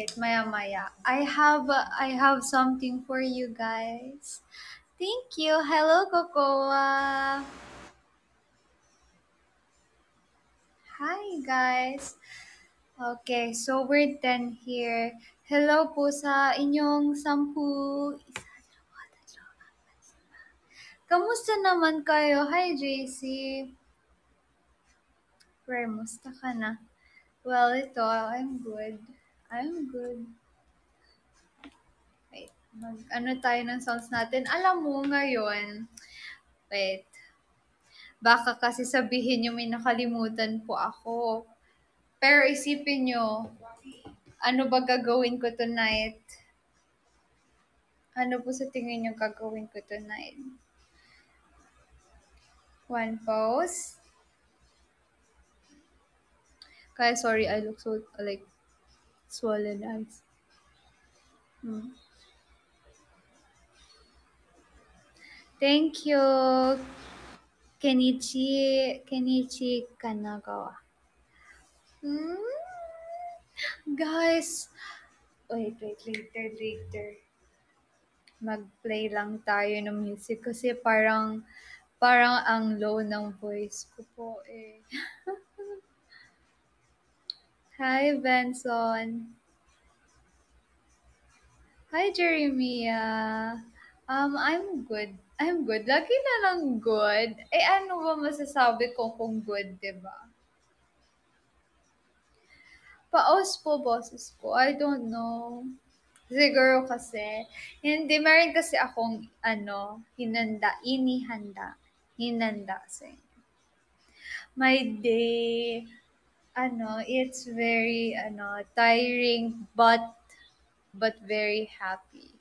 wait, maya. I have something for you guys. Thank you. Hello, Cocoa. Hi, guys. Okay, so we're done here. Hello po sa inyong 10. Kamusta naman kayo? Hi, JC. Kamusta ka na? Well, ito, I'm good. I'm good. Wait, ano tayo ng songs natin? Alam mo, ngayon, wait, baka kasi sabihin nyo may nakalimutan po ako. Pero isipin nyo, ano ba gagawin ko tonight? Ano po sa tingin nyo gagawin ko tonight? One pose. Kaya sorry, I look so like swollen eyes. Thank you, Kenichi Kanagawa. Guys, wait, later. Mag-play lang tayo ng music kasi parang ang low ng voice ko po eh. Hi, Benson. Hi, Jeremia. I'm good. Lagi na lang good. Eh, ano ba masasabi ko kung good, diba? Paos po boses ko. I don't know. Siguro kasi, hindi, meron kasi akong, hinanda sa inyo. My day, it's very, tiring, but very happy.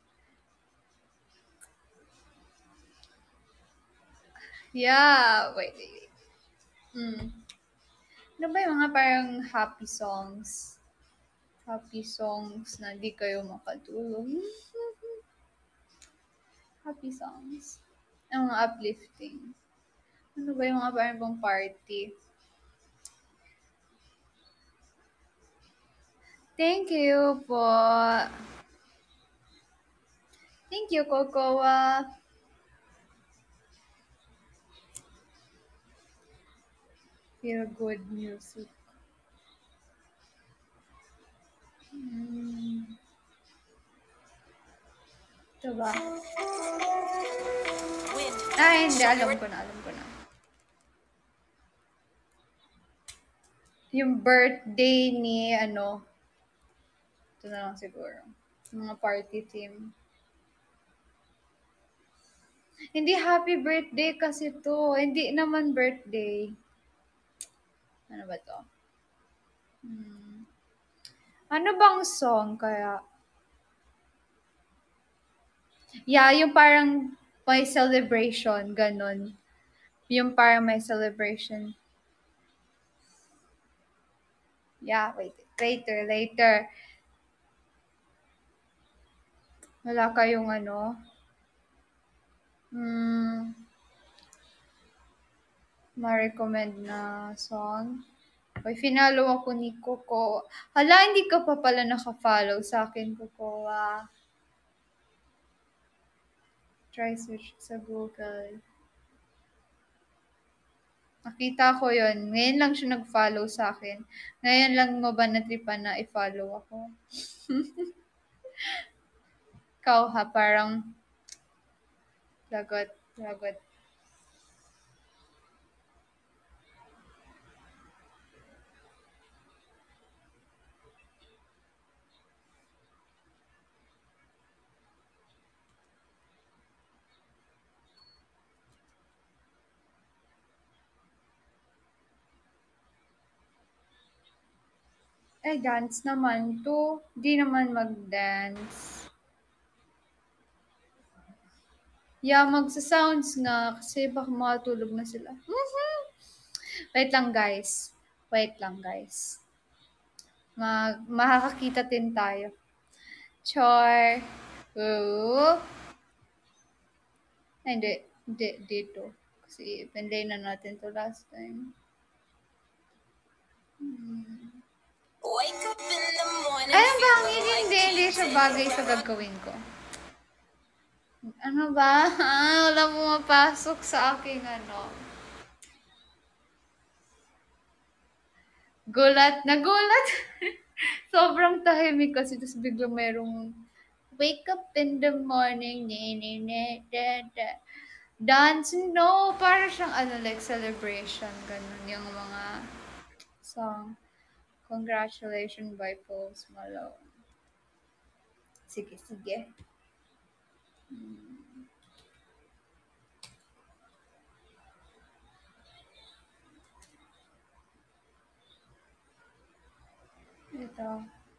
Yeah, wait. Ano ba yung mga parang happy songs? Happy songs na di kayo makatulog. Happy songs. Ang mga uplifting. Ano ba yung mga parang pang party? Thank you po. Thank you, Cocoa. Feel good music. Ito ba? Hindi. Alam ko na. Yung birthday ni, ito na lang siguro. Mga party theme. Hindi happy birthday kasi to. Hindi naman birthday. Ano ba to? Ano bang song kaya? Yeah, yung parang may celebration, ganun. Yung parang may celebration. Yeah, wait. Later. Wala kayong ma-recommend na song. Okay, finalo ako ni Coco. Hala, hindi ka pa pala naka-follow sa akin, Coco. Try search sa Google. Nakita ko yon. Ngayon lang siya nag-follow sa akin. Ngayon lang mo ba natripan na i-follow ako? Ikaw ha, parang lagot. Eh, dance naman to. Di naman mag-dance. Yeah, magsa-sounds nga kasi baka makatulog na sila. Wait lang guys. Makakakita din tayo. Char. Oo. Ay, hindi, dito. Kasi pinlay na natin to last time. Wake up in the morning. Ay, ang bangin. Hindi siya bagay sa gagawin ko. Ano ba? Wala pumapasok sa aking ano. Nagulat. Sobrang tahimik kasi, tapos biglang merong wake up in the morning, dance, no, para siyang ano, like celebration, ganun, yung mga song. Congratulations by Post Malone. Sige. Ito.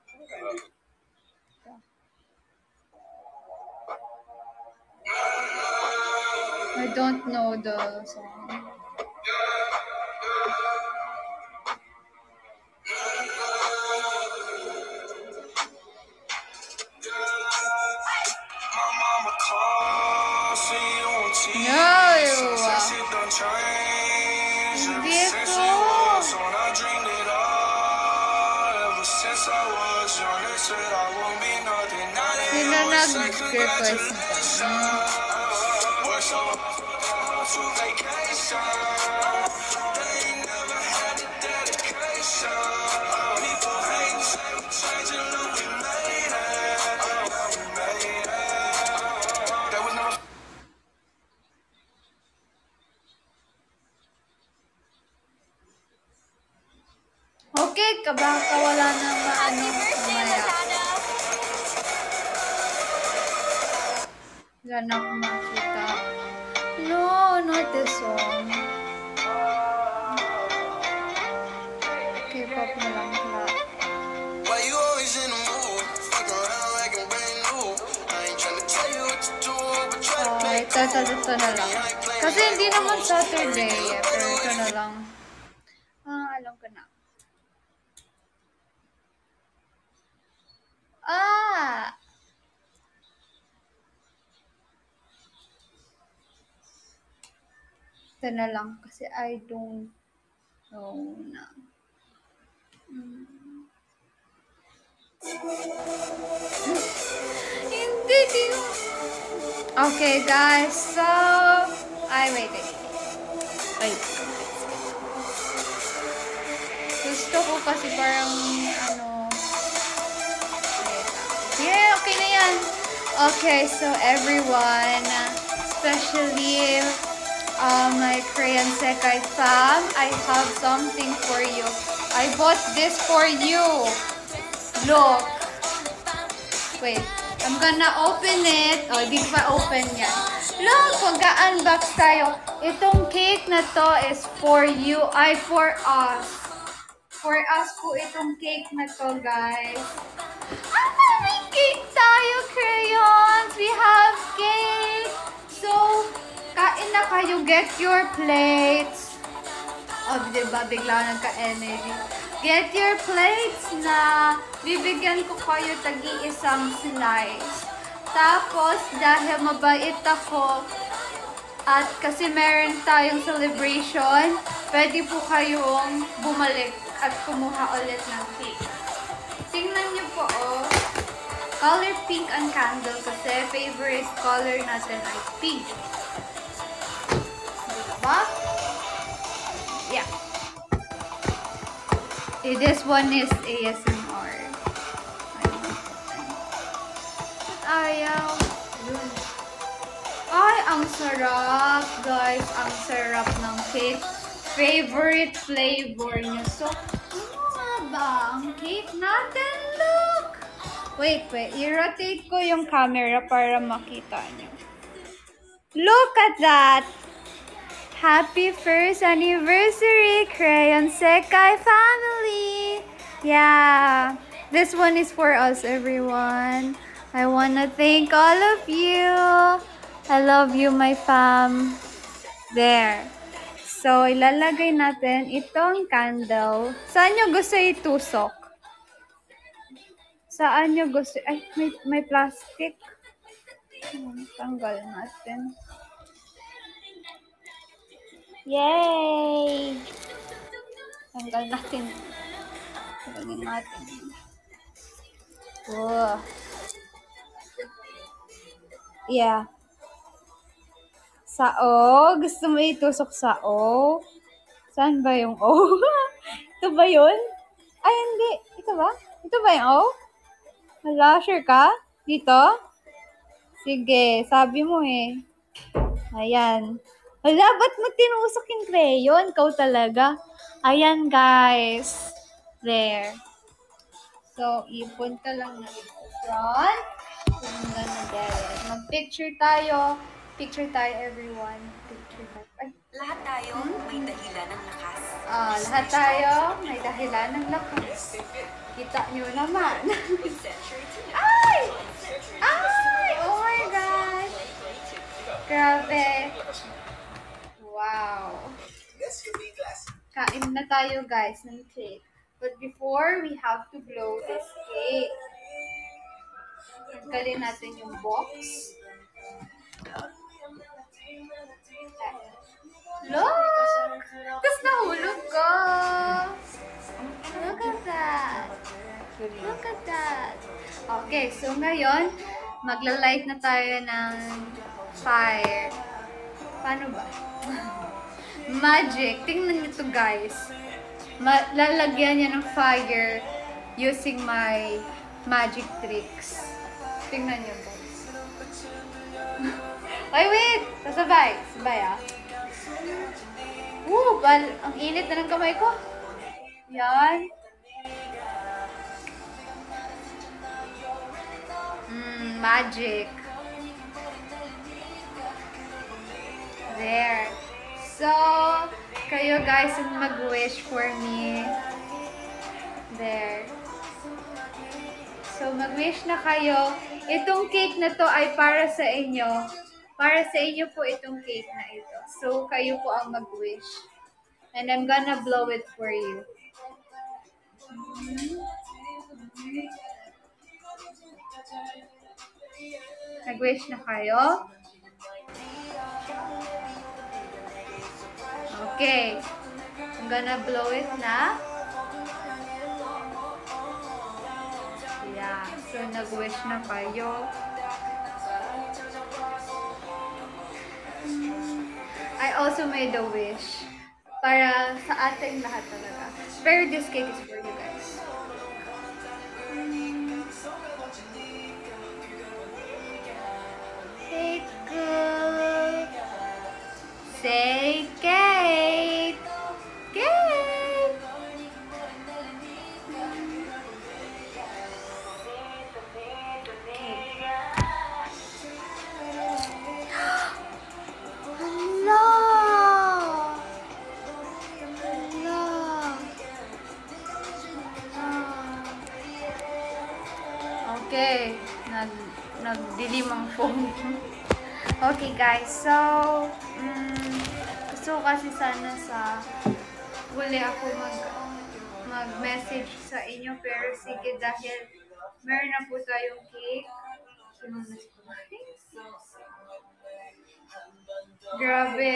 I don't know the song. Hindi ko. Sino nag-request Okay, baka wala na maano mamaya. Wala na akong makita. No, not this song. K-pop na lang pala. Why you always in the mood? Fuck around like I'm brand new. I ain't tryna tell you what to do, but try to play cool. Ito na lang. Kasi hindi naman Saturday, pero ito na lang. Alam ko na. Ito na lang kasi I don't know na. Hindi. Okay, guys. So, wait. Gusto ko kasi parang yeah, okay na yan. Okay, so everyone, especially my Korean Sekai fam, I have something for you. I bought this for you. Look. Wait, I'm gonna open it. Oh, di pa open yan. Look, mag-unbox tayo. Itong cake na to is for you. For us. For us po itong cake na to, guys. May cake tayo, crayons. We have cake. So, kain na kayo. Get your plates. Oh, diba? Bigla nagka-energy. Get your plates na bibigyan ko kayo tagi-isang slice. Tapos, dahil mabait ako at kasi meron tayong celebration, pwede po kayong bumalik at kumuha ulit ng cake. Tingnan niyo po, oh. Color pink ang candle kasi favorite color natin ay pink. Diba? Yeah. This one is ASMR. Ayaw. Ay, ang sarap, guys. Ang sarap ng cake. Favorite flavor niyo. So, ano nga ba ang cake natin? Look! Wait. I-rotate ko yung camera para makita niyo. Look at that! Happy first anniversary, Crayon Sekai family! Yeah, this one is for us, everyone. I wanna thank all of you. I love you, my fam. There. So, ilalagay natin itong candle. Saan nyo gusto itusok? Saan nyo gusto? Ay, may plastic. Tanggal natin. Yay! Tanggal natin. Oh. Yeah. Sa O? Gusto mo itusok sa O? Saan ba yung O? Ito ba yun? Ay, hindi. Ito ba? Ito ba yung O? Hala, sure ka? Dito? Sige, sabi mo eh. Ayan. Hala, ba't mo tinusok yung crayon? Ikaw talaga. Ayan, guys. There. So, ipon ka lang na ito front. I'm gonna get it. Mag-picture tayo. Picture tayo, everyone. Picture tayo. Ay. Lahat tayo may dahilan ng lakas. Lahat tayo may dahilan ng lakas. Kita nyo naman. Ay! Ay! Oh my gosh! Grabe. Wow. Kain na tayo, guys, ng cake. But before, we have to blow this cake. Tanggalin natin yung box. Look! Tapos nahulog ko! Look at that! Look at that! Okay, so ngayon, magla-light na tayo ng fire. Paano ba? Magic! Tingnan nyo to, guys. Lalagyan niya ng fire using my magic tricks. Tingnan nyo, guys. Ay, wait! Sasabay. Sabay, ah. Ang init na ng kamay ko. Yan. Magic. There. So, kayo guys mag-wish for me. There. So, mag-wish na kayo. Itong cake na to ay para sa inyo. Para sa inyo po itong cake na ito. So, kayo po ang mag-wish. And I'm gonna blow it for you. Nag-wish na kayo? Okay. I'm gonna blow it na. Yeah. So, nag-wish na kayo. I also made a wish para sa ating lahat talaga. Pero this cake is for you guys. Hey, good. Say cake. Cake. Okay, nagdilim ang phone. Okay guys, so gusto ko kasi sana sa huli ako mag-message sa inyo, pero sige, dahil meron na po tayong cake. Grabe.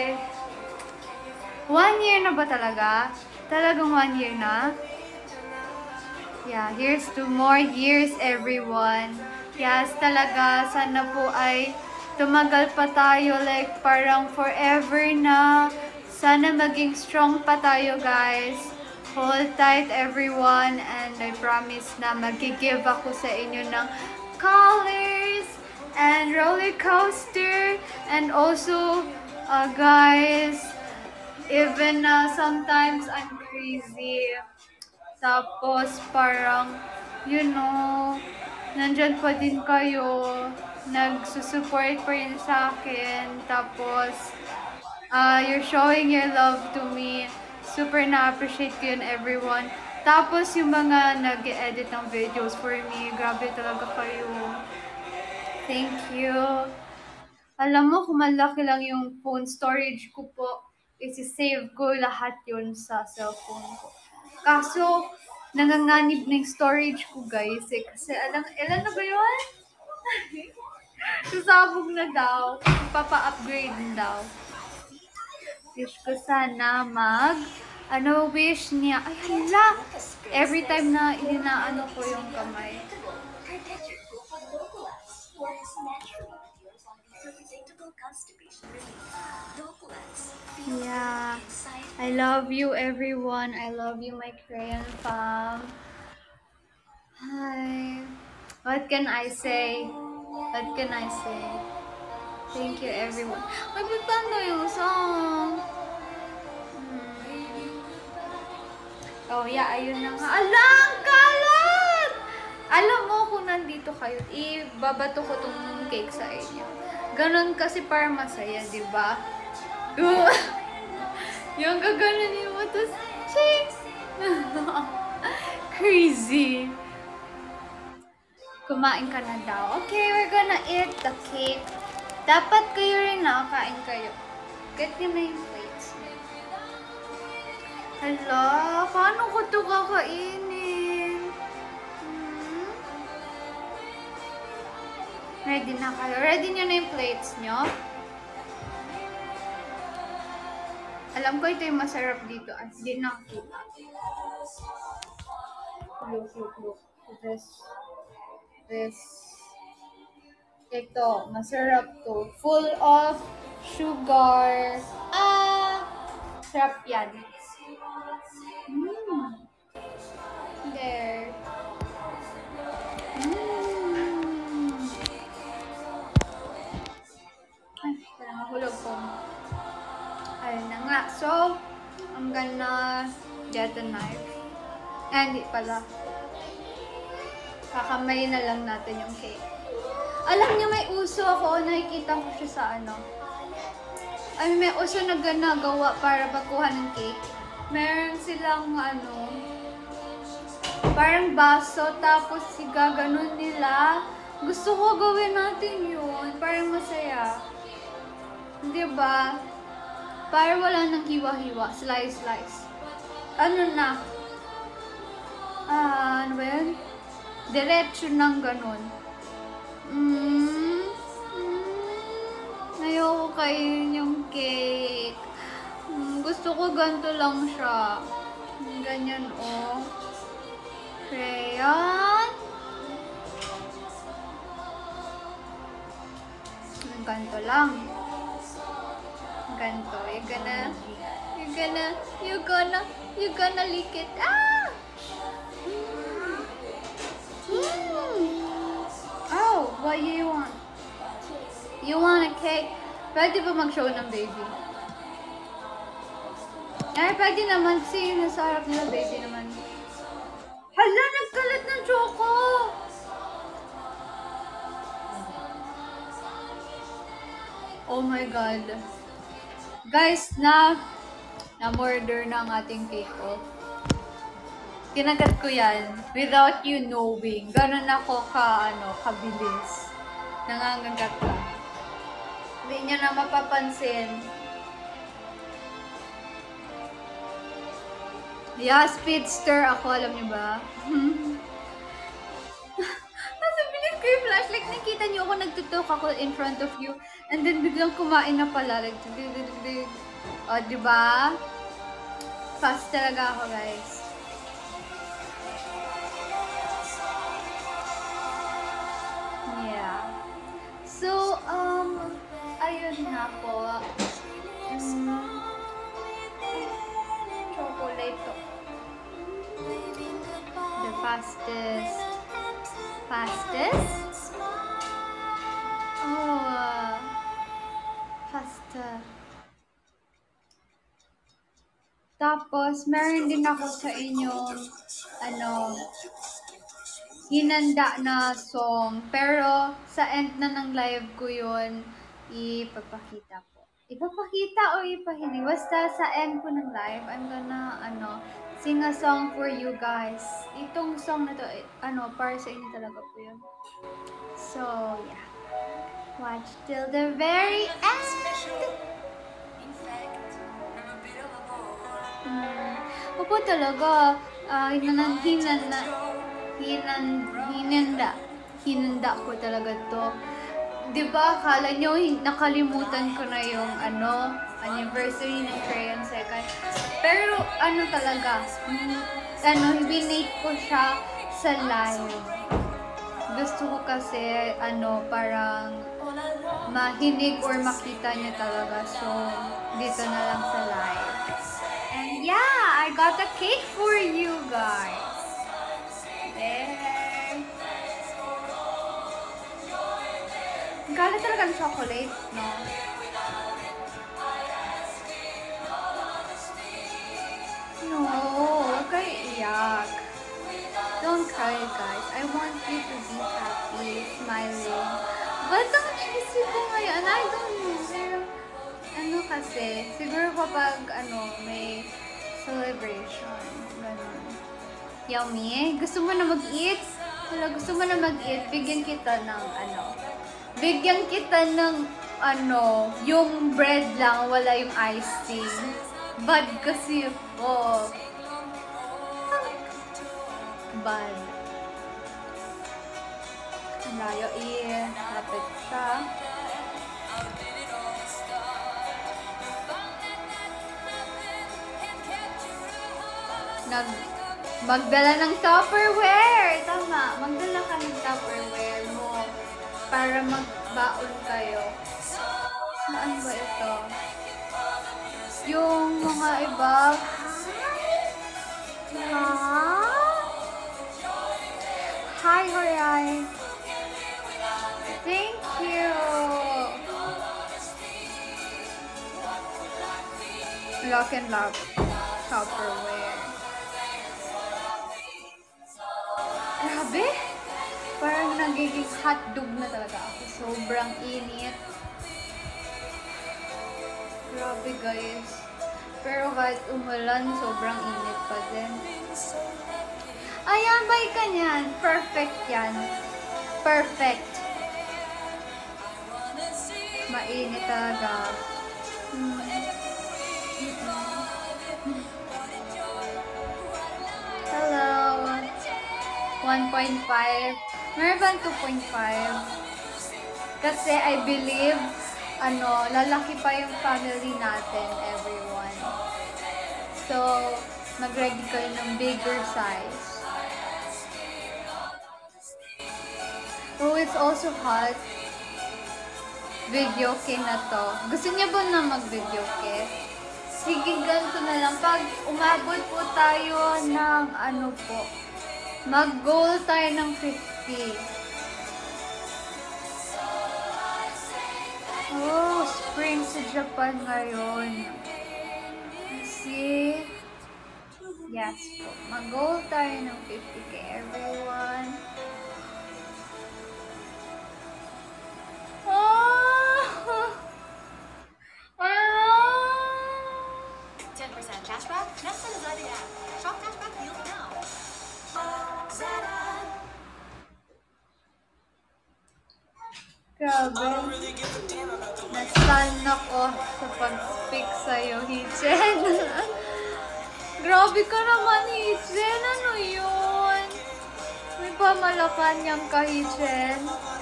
1 year na ba talaga? Talagang 1 year na? Yeah, here's to more years, everyone. Yes, talaga, sana po ay tumagal pa tayo, like parang forever na. Sana maging strong pa tayo, guys. Hold tight, everyone, and I promise na mag-give ako sa inyo ng colors and roller coaster, and also, guys, even sometimes I'm crazy. Tapos, parang, you know, nandyan pa din kayo. Nagsusupport pa rin sa akin. Tapos, you're showing your love to me. Super na-appreciate ko yun, everyone. Tapos, yung mga nag-edit ng videos for me, grabe talaga kayo. Thank you. Alam mo, kung malaki lang yung phone storage ko po, isi-save ko lahat yun sa cellphone ko. Kaso, nanganganib na yung storage ko, guys. Kasi, ilan na ba yun? Sasabog na daw. Papa-upgrade daw. Wish ko sana wish niya. Ay, hala! Every time na inaano ko yung kamay. Protect your poop with Locolax. Works naturally with your body for predictable constipation relief. Locolax. Feel Yeah. inside. I love you, everyone. I love you, my Crayon fam. Hi. What can I say? What can I say? Thank you, everyone. May paano yung song? Oh, yeah. Ayun na nga. Alang! Kalat! Alam mo kung nandito kayo, ibabato ko tong cake sa inyo. Ganon kasi para masaya, di ba? Yung gaganon mo, tapos, ching! Crazy! Kumain ka na daw. Okay, we're gonna eat the cake. Dapat kayo rin nakakain kayo. Get nyo na yung plates. Hala, paano ko ito kakainin? Ready na kayo? Ready nyo na yung plates nyo? Alam ko ito yung masarap dito at di nakakita. Look. This. Ito, masarap to. Full of sugar. Sarap yan. There. Ay, kaya mahulog ko. Ayun na nga. So, I'm gonna get a knife. Hindi pala. Kakamayin na lang natin yung cake. Alam niyo, may uso ako. Nakikita ko siya sa ano. Ay, may uso na ginagawa para bakuhan ng cake. Meron silang ano, parang baso, tapos gaganon nila. Gusto ko gawin natin yun. Parang masaya. Diba? Para wala nang hiwa-hiwa. Slice. Ano na? Ano ba yun? Diretso ng ganon. Ayoko kainin yung cake. Gusto ko ganito lang siya. Ganyan, oh. Crayon. Ganito lang. Ganito. You're gonna lick it. Oh, what do you want? You want a cake? Pwede ba mag-show ng baby? Ay, pwede naman. Kasi yung nasa harap nila, baby naman. Hala, nagkalat ng choco! Oh my God. Guys, na-murder na ang ating cake, oh. Kinagat ko yan without you knowing. Ganon ako kabilis. Nangangagat lang. Hindi niya na mapapansin. Yeah, speedster ako, alam niyo ba? Nasa bilis ko yung flashlight. Nakita niyo ako, nagtutok ako in front of you. And then biglang kumain na pala. Like, o, diba? Fast talaga ako, guys. Yeah. So, ayun nga po. Chocolate to. The fastest? Oh, faster. Tapos, meron din ako sa inyong, hinanda na song. Pero, sa end na ng live ko yun, ipapakita po. Ipapakita o ipahiling. Basta sa end ko ng live, I'm gonna, sing a song for you guys. Itong song na to, para sa inyo talaga po yun. So, yeah. Watch till the very end. Opo talaga, hinanda ko talaga to. Diba, akala nyo, nakalimutan ko na yung, anniversary ng Crayon Second. Pero, talaga, binake ko siya sa live. gusto ko kasi, parang mahinig or makita niyo talaga. So, dito na lang sa live. And yeah, I got a cake for you guys. There. Galit talaga ng chocolate, no? No, huwag kayo iyak. Don't cry, guys. I want you to be happy, smiling. But ang cheesy ko ngayon, I don't know. Pero, kasi, siguro kapag, may celebration. Ganun. Yummy. Gusto mo na mag-eat? Wala, gusto mo na mag-eat? Bigyan kita ng, bigyan kita ng, yung bread lang, wala yung icing. Bad kasi po. Bad. Ang layo lapit siya. Magdala ng Tupperware! Tama, magdala ka ng Tupperware mo para magbaon kayo. Saan ba ito? Yung mga iba. Hi, Horay. Thank you. Lock and lock Tupperware. Grabe. Parang nagiging hotdog na talaga ako. Sobrang init. Grabe guys. Pero kahit umulan, sobrang init pa din. Ayan, bay ka niyan. Perfect yan. Perfect. Mainit talaga. Hello. 1.5. Meron ba 2.5? Kasi I believe, lalaki pa yung family natin, everyone. So, mag-ready kayo ng bigger size. Oh, it's also hot. Video K na to. Gusto niya ba na mag-video K? Sige, ganito na lang. Pag umabot po tayo ng mag-goal tayo ng 50. Oh, spring sa Japan ngayon. See? Yes po. Mag-goal tayo ng 50k, everyone. Oh! 10% cashback? Nasa Lazada app. Shop cashback deals now. Grabe. Na-stun ako sa pag-speak sa'yo, Hichen. Grabe ka naman, Hichen. Ano yun? May pamalakan ka, Hichen.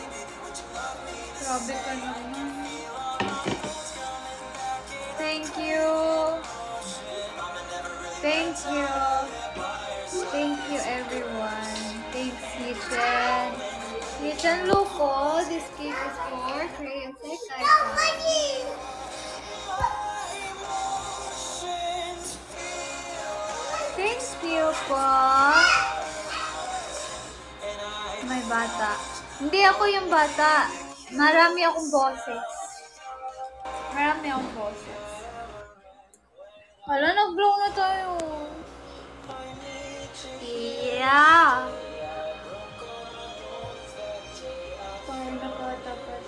Grabe ka naman. Thank you. Thank you. Thank you, everyone. Thanks, Hichen. Hichen, look, this cake is for Crayon Thank you po. May bata. Hindi ako yung bata. Marami akong boses. Wala, nag-blow na tayo. Yeah. Parang nakatapat.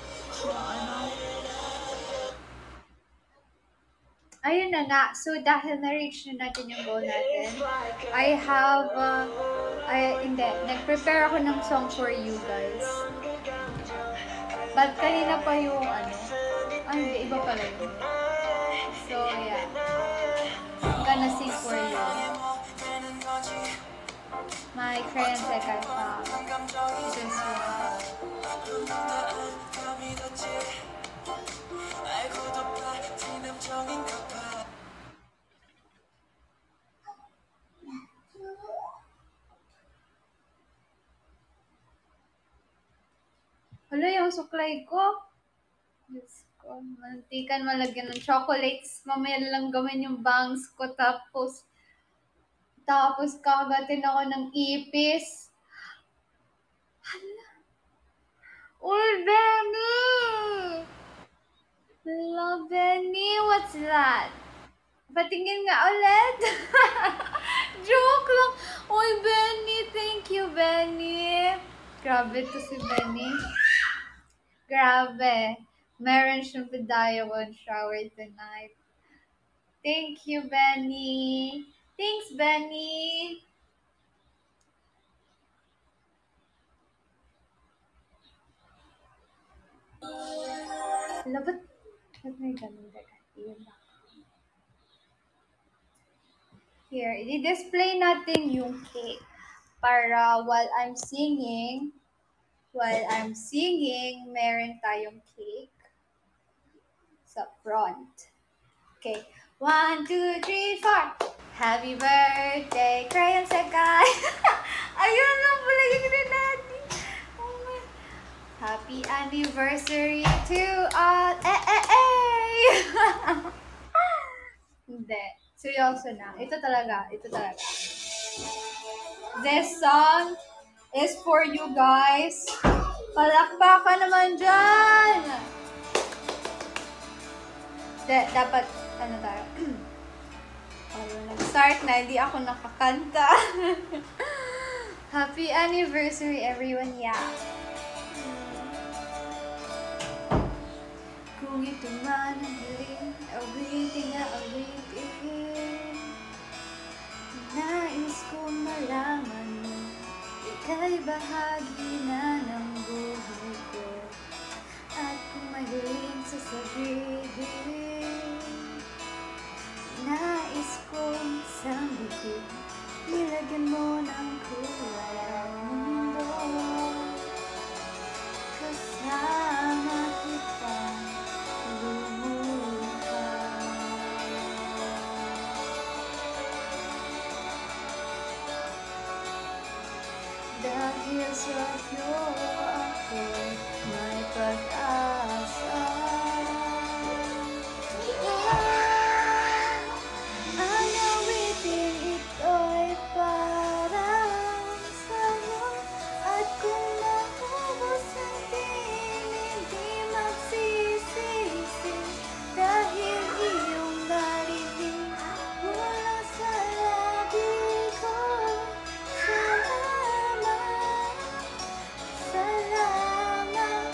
Ayun na nga. So, dahil na-reach na natin yung goal natin, nag-prepare ako ng song for you guys. But kanina pa yung hindi, iba pala yun. So, yeah. I'm gonna sing for you. My Crayon Sekai song. This one. Hala, yung suklay ko. Diyos ko, mantikan malagyan ng chocolates. Mamaya lang gawin yung bangs ko. Tapos kagatin ako ng ipis. Hala. Uy, Benny! Hello, Benny. What's that? Patingin nga ulit. Joke lang. Uy, Benny. Thank you, Benny. Grabe to si Benny. Grabe. Meron siyang pedaya one shower tonight. Thank you, Benny. Thanks, Benny. Hala, ba't may ganun Here, i-display natin yung cake para while I'm singing, meron tayong cake sa front. Okay, 1, 2, 3, 4. Happy birthday, Crayon Sekai! Ayun lang pala yung natin. Oh my. Happy anniversary to all! Hindi. Seryoso na. Ito talaga. This song is for you guys. Palakpakan naman dyan! Dapat, ano tayo? Nag-start na, hindi ako nakakanta. Happy anniversary, everyone. Yeah. Kung ito man ang hiling, awitin na awitin. Nais kong malaman mo, ika'y bahagi na ng buhay ko. At kung may huling sasabihin, nais kong sambitin, nilagyan mo ng kulay ang mundo. Kasama kita lumuhad. Dahil sa'yo ako may pag-asa. Ang awitin ito'y parang sa'yo. At kung naubos ang tingin, di magsisisi. Dahil iyong narinig mula sa labi ko. Salamat,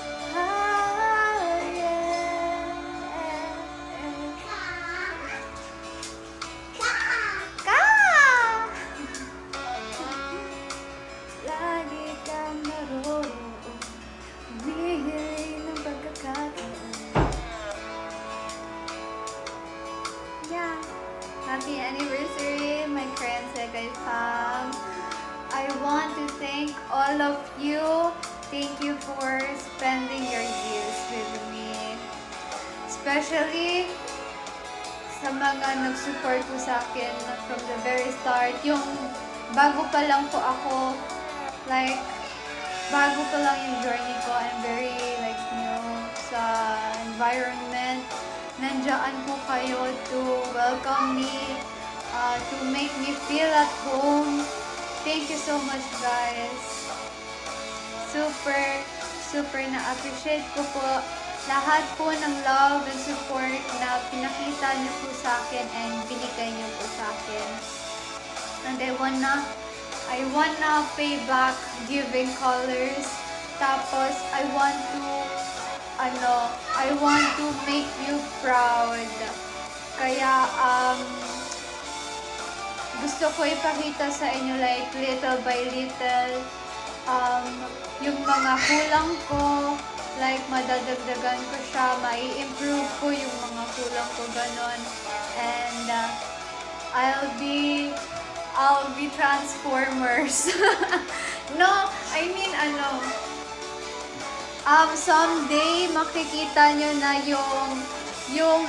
lagi kang naroon, humihiling ng pagkakataon. Yeah. Happy anniversary, my Crayon Sekai fam. I want to thank all of you. Thank you for spending your years with me. Especially sa mga nag-support po sa akin from the very start. Yung bago pa lang po ako, like, bago pa lang yung journey ko. I'm very, like, new sa environment. Nandiyan po kayo to welcome me, to make me feel at home. Thank you so much, guys. Super na-appreciate ko po lahat po ng love and support na pinakita niyo po sa akin and binigay niyo po sa akin. And I wanna pay back giving colors. Tapos, I want to make you proud. Kaya, gusto ko ipakita sa inyo like little by little yung mga kulang ko, like madadagdagan ko siya, mai-improve ko yung mga kulang ko, ganon. And I'll be Transformers. No, I mean someday makikita nyo na yung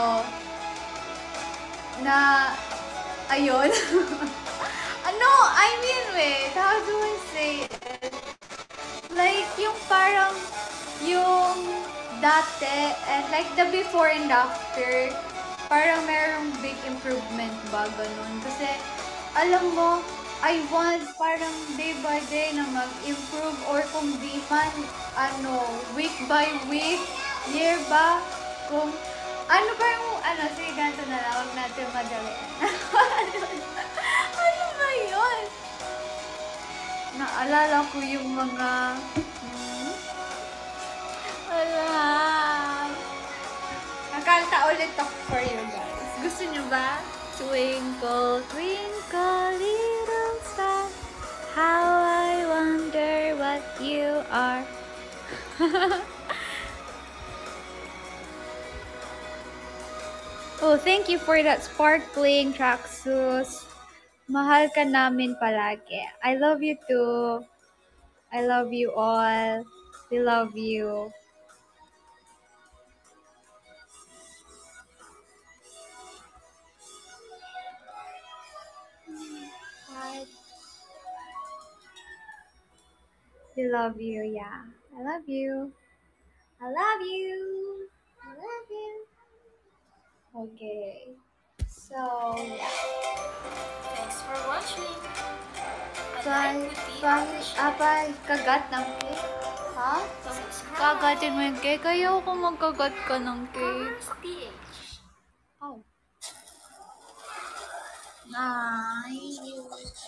na ayun. I mean, wait, how do I say it? Like, yung parang yung dati and like the before and after, parang merong big improvement ba, ganun. Kasi, alam mo, I want parang day by day na mag-improve or kung di man, week by week, year ba, kung ano ba yung, sige, ganito na lang, huwag natin madalian. Ano ba yun? Naalala ko yung mga, wala. Nakanta ulit ako for you guys. Gusto nyo ba? Twinkle, twinkle, little star, how I wonder what you are. Oh, thank you for that sparkling tracksuit. Mahal ka namin palagi. I love you too. I love you all. We love you. We love you, yeah. I love you. I love you. I love you. Okay. So, yeah. Thanks for watching. Abay, kagat ng cake? Ha? Kagatin mo yung cake? Ayaw ko magkagat ka ng cake. Oh. Nice.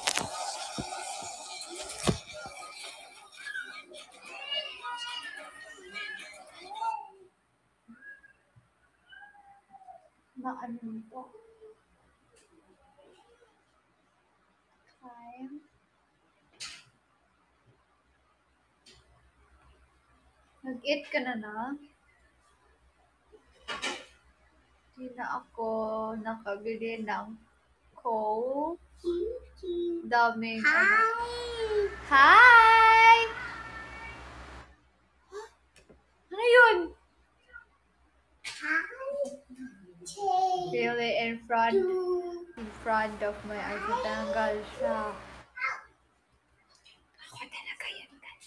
Ano ito? Time. Nag-eat ka na na? Hindi na ako nakabili ng Coke. Daming Hi! Ano yun? Really in front of my eyes. Tanggal siya. Ako talaga yun, guys.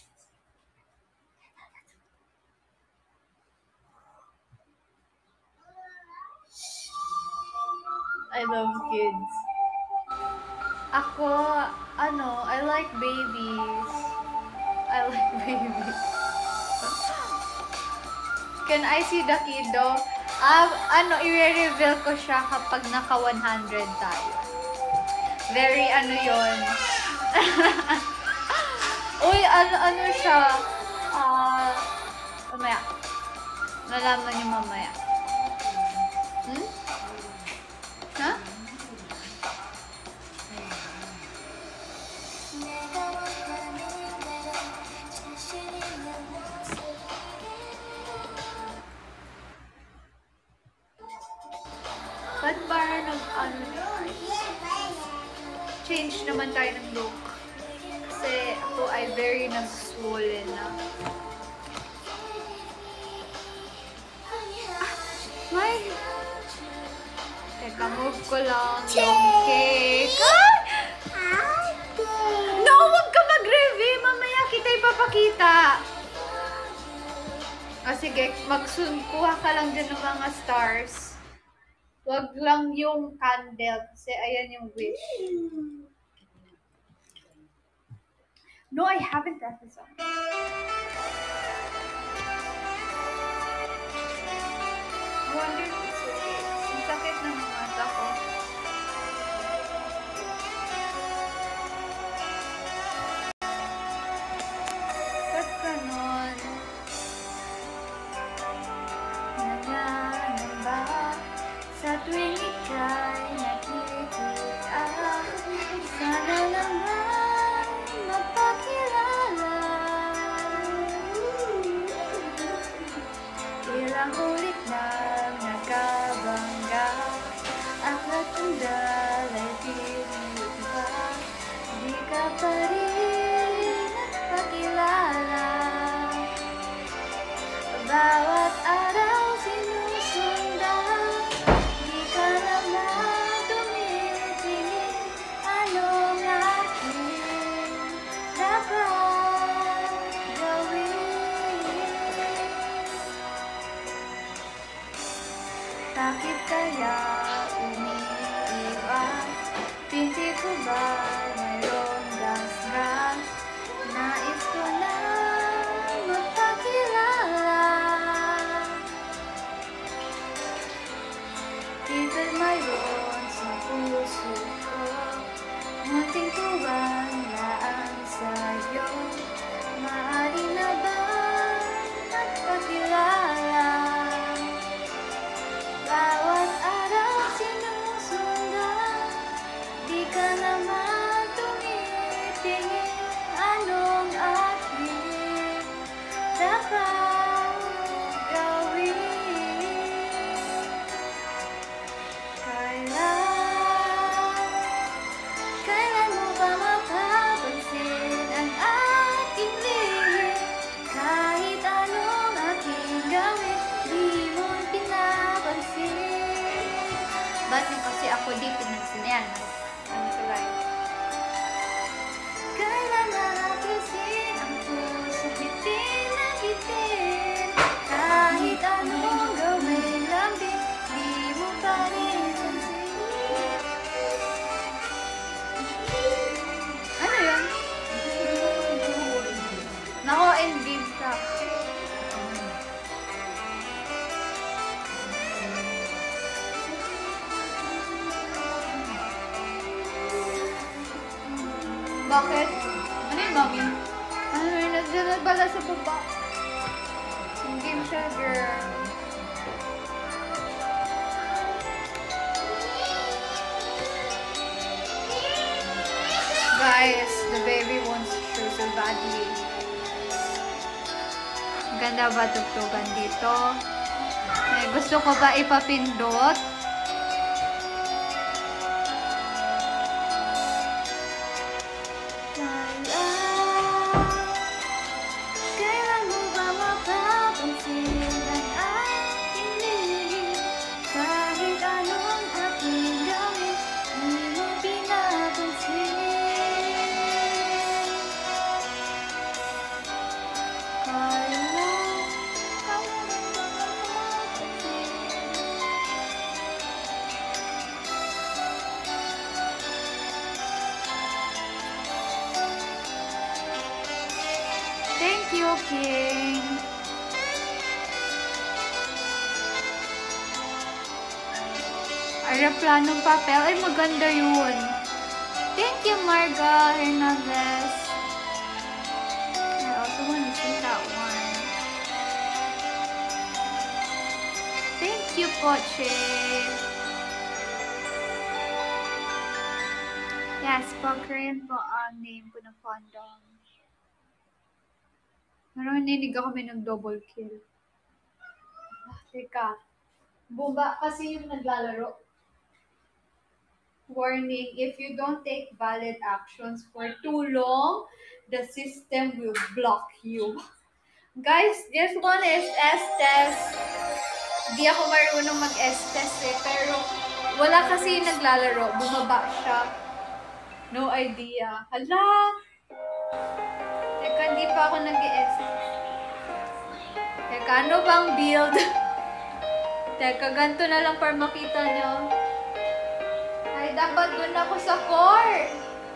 I love kids. Ako, I like babies. I like babies. Can I see the kiddo? I-reveal ko siya kapag naka 100 tayo. Very yun. Uy, ano siya? Mamaya. Nalaman niyo mamaya. Ha? Ba't parang change naman tayo ng look? Kasi ako ay very nag-swollen na. Teka, move ko lang yung cake. No, wag ka mag-review. Mamaya kita ipapakita. Sige, kuha ka lang dyan ng mga stars. Wag lang yung candle kasi ayan yung wish. No, I haven't pressed this on. Wonder if it's okay. Ang sakit ng mata ko. Ba't ganon? Nanganamba sa tuwing ika'y nakikita. Sana naman mapakilala. Ilang ulit nang nakabangga, aklat ng dalay pilit pa, di ka pa rin nagpakilala. Bawat araw sinusundan, di ka naman tumitingin. Anong aking dapat gawin? kasi ako dito yan. Ano sa live? Kailan narakisin ang puso bitin na bitin, kahit anong gawin lambing, di mo pa rin pansin. Ano yun? Nako, and game ka. Bakit? Ano yung mami? Ano yun? Nandiyan pala sa baba. Yung game siya, girl. Guys, the baby wants to show so badly. Ganda ba tugtugan dito? May gusto ko ba ipapindot? Kailan mo ba mapapansin ang aking ligid? Kahit anong aking gawin, di mo pinapansin. Kailan mo ba mapapansin? Thank you, King. Aeroplanong papel. Ay, maganda yun. Thank you, Marga Hernandez. I also want to see that one. Thank you, Poche. Yes, po, Korean po ang name ko ng fandom. Parang naninig ako may nag-double kill. Teka. Bumba kasi yung naglalaro. Warning, if you don't take valid actions for too long, the system will block you. Guys, this one is Estes. Di ako marunong mag-Estes eh, pero wala kasi yung naglalaro. Bumaba siya. No idea. Hala! Teka, hindi pa ako nag-Estes. Teka, ano bang build? Teka, ganito na lang para makita nyo. Ay, dapat doon ako sa core.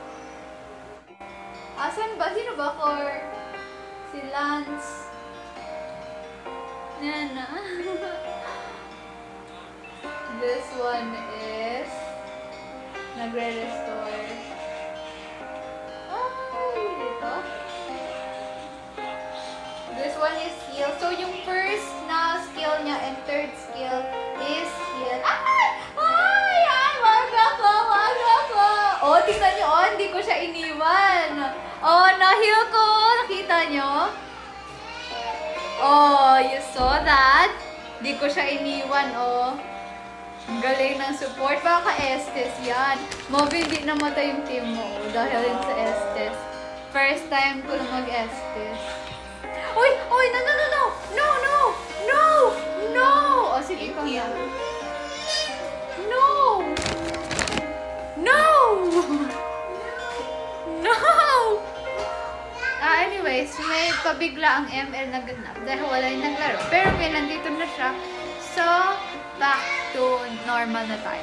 Asan ba? Sino ba core? Si Lance. Yan na. This one is nagre-restore. Ay, dito. This one is heal. So, yung first na skill niya and third skill is heal. Ay! Ay! Ay! Wag ako! Wag ako! Oh, tingnan nyo. Oh, hindi ko siya iniwan. Oh, na-heal ko. Nakita nyo? Oh, you saw that? Hindi ko siya iniwan, oh. Ang galing ng support. Baka Estes yan. Mobi, hindi namatay yung team mo, oh, dahil yun sa Estes. First time ko na mag-Estes. Uy! Uy! No! No! No! No! No! No! No! No! O, sige ko na. No! No! No! Anyways, may pabigla ang ML na ganap dahil wala yung naglaro. Pero may nandito na siya. So, back to normal na tayo.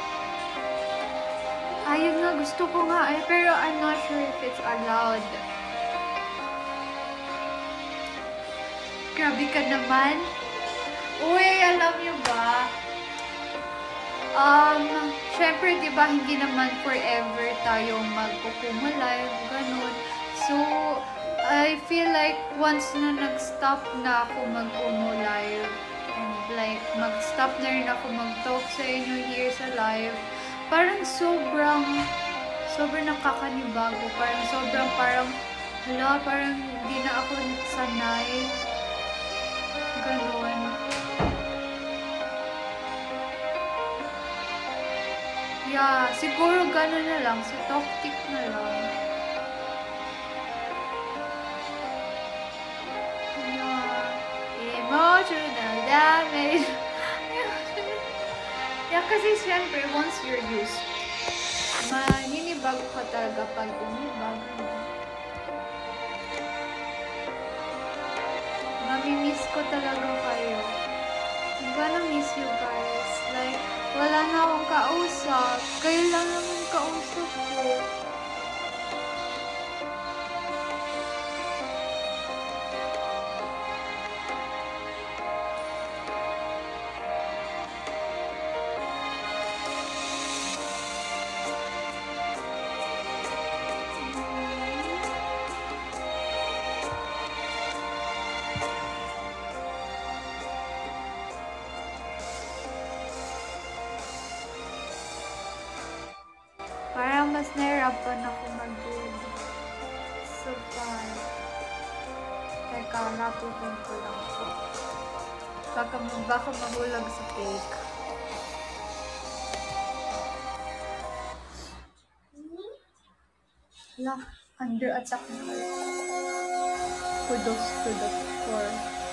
Ayun nga, gusto ko nga eh. Pero I'm not sure if it's allowed. Grabe ka naman. Uy, alam niyo ba? Syempre, di ba, hindi naman forever tayong magkukumo live, ganun. So, I feel like once na nag-stop na ako mag-kumo live, and like, mag-stop na rin ako mag-talk sa inyo here sa live, parang sobrang nakakanibago, parang, hala, parang hindi na ako sanay. Ganun. Yeah, siguro gano'n na lang. Sa toxic na lang. Yeah. Emotional damage. Yeah, kasi syempre, once you're bago ka talaga pag umibag. Nami-miss ko talaga kayo. I'm gonna miss you guys. Like, wala na akong kausap. Kayo lang naman kausap ko. Parang mas nahirapan ako mag-build. So far. Teka, natutin ko lang po. Baka mahulag sa fake. Wala, under attack na kayo. Kudos to the core.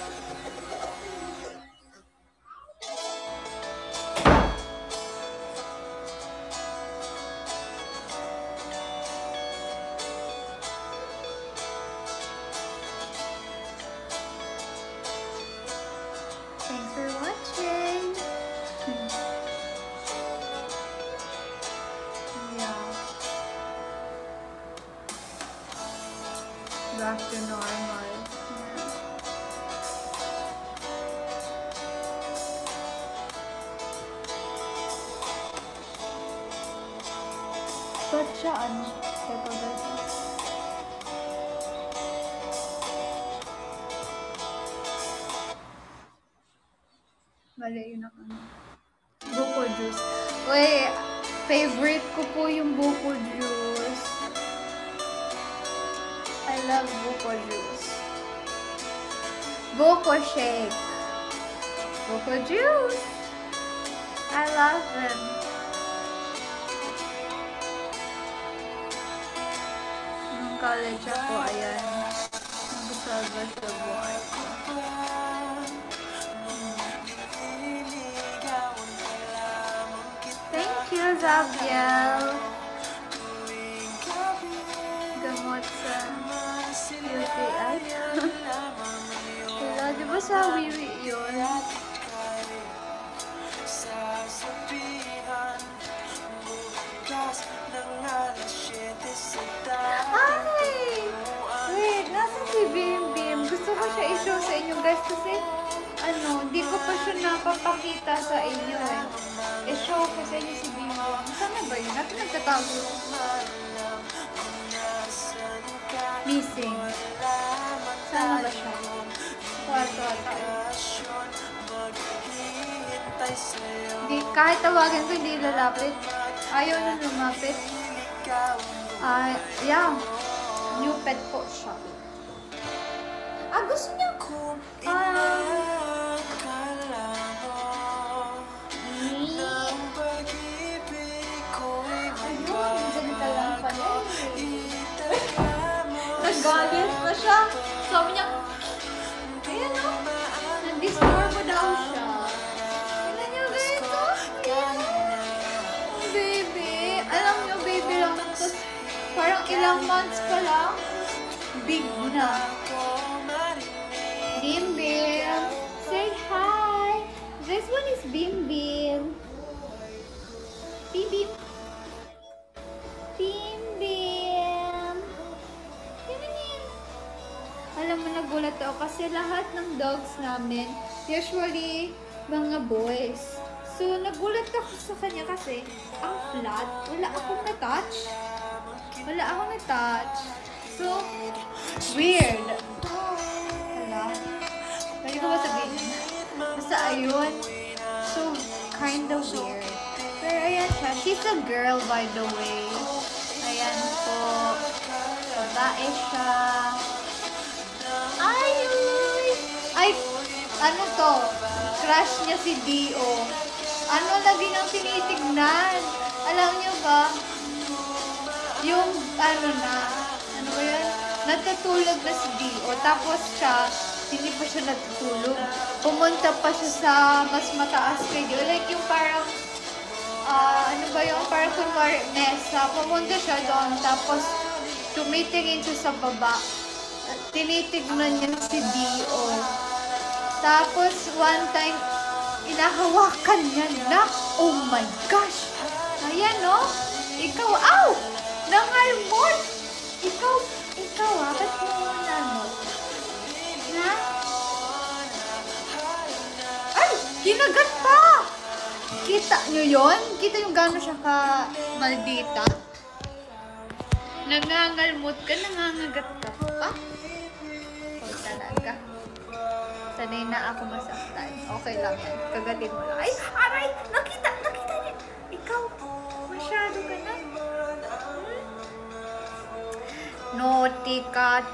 Thanks for watching. Yeah. Back to normal. Yeah. Ba't siya ano? Teka guys. Mali yun ako. Buko juice. Uy, favorite ko po yung buko juice. I love buko juice. Buko shake. Buko juice. I love them. Nung college ako, ayan. Nagsasalba sa buhay ko. Thank you, Zabiel. Gamot sa UTI. Wala, di ba sa wiwi yun? Ay! Wait, nasa si Bim Bim? Gusto ko siya i-show sa inyo guys kasi hindi ko pa siya napapakita sa inyo eh. I-show ko sa inyo si Bim Bim. Sana ba yun? Natin nagtatago. Missing. Sana ba siya? Kwarto ata. Kahit tawagan ko, hindi lalapit. Ayaw na lumapit. Yeah. New pet po siya. Gusto niya ganito lang pala. Nag-galit na siya. Sabi niya, ayan o. Nag-discover mo daw siya. Tignan niyo guys. Oh, baby. Alam niyo, baby lang. Tapos, parang ilang months pa lang. Big na. Bim Bim. Say hi. This one is Bim Bim. Bim Bim. Bim Bim. Alam mo, nagulat ako kasi lahat ng dogs namin, usually, mga boys. So, nagulat ako sa kanya kasi, ang flat, wala akong na-touch. So, weird. Wala. Pwede ko ba sabihin? Basta ayun. So, kinda weird. Pero ayan siya. She's a girl, by the way. Ayan po. Babae siya. Ay, ano to? Crush niya si Dio. Ano lagi nang tinitignan? Alam niyo ba? Yung, ano ba yan? Natutulog na si Dio. Tapos siya, hindi pa siya natutulog. Pumunta pa siya sa mas mataas kay Dio. Like yung parang, ano ba yung parang kunwari mesa, pumunta siya doon, tapos tumitingin siya sa baba. At tinitignan niya si Dio. Tapos, one time, inahawakan niya na, oh my gosh! Ayan, no? Ikaw, aw! Nangalmot! Ikaw, ba't mo nangalmot? Ha? Ay! Kinagat pa! Kita nyo yun? Kita yung gano'n siya ka maldita? Nangangalmot ka, nangangagat ka pa? Oh, talaga. Sanay na ako masaktan. Okay lang yan. Kagatin mo lang. Ay! Aray! Nakita niya! Ikaw, masyado ka na. Naughty cat.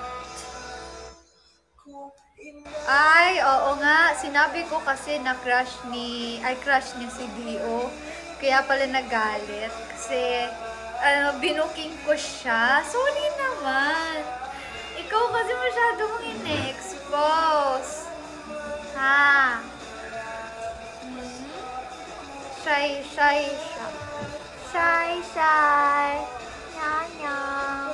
Ay, oo nga. Sinabi ko kasi na crush niya si Dio. Kaya pala nagalit. Kasi, binuking ko siya. Sorry naman. Ikaw kasi masyado mong ine-expose. Ha? Shy siya. Shy. Nyanyang.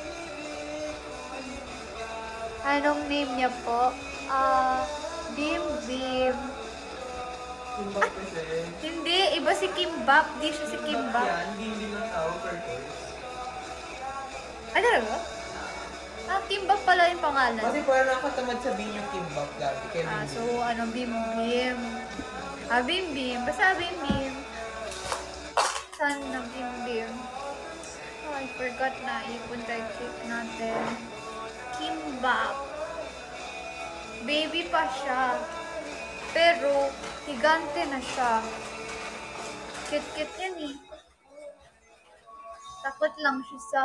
Anong name niya po? Bim. Kimbap kasi. Hindi, iba si Kimbap. Di siya si Kimbap. Yan, hindi ng tao, Curtis. Ano talaga? Kimbap pala yung pangalan. Kasi parang nakatamad sabihin yung kimbap lagi. Kaya So, Bim. Bim. Basta Bim. Saan na Bim? Oh, I forgot na. Ipunta yung cake natin. Kimbap. Baby pa siya. Pero, higante na siya. Cute yan eh. Takot lang siya sa,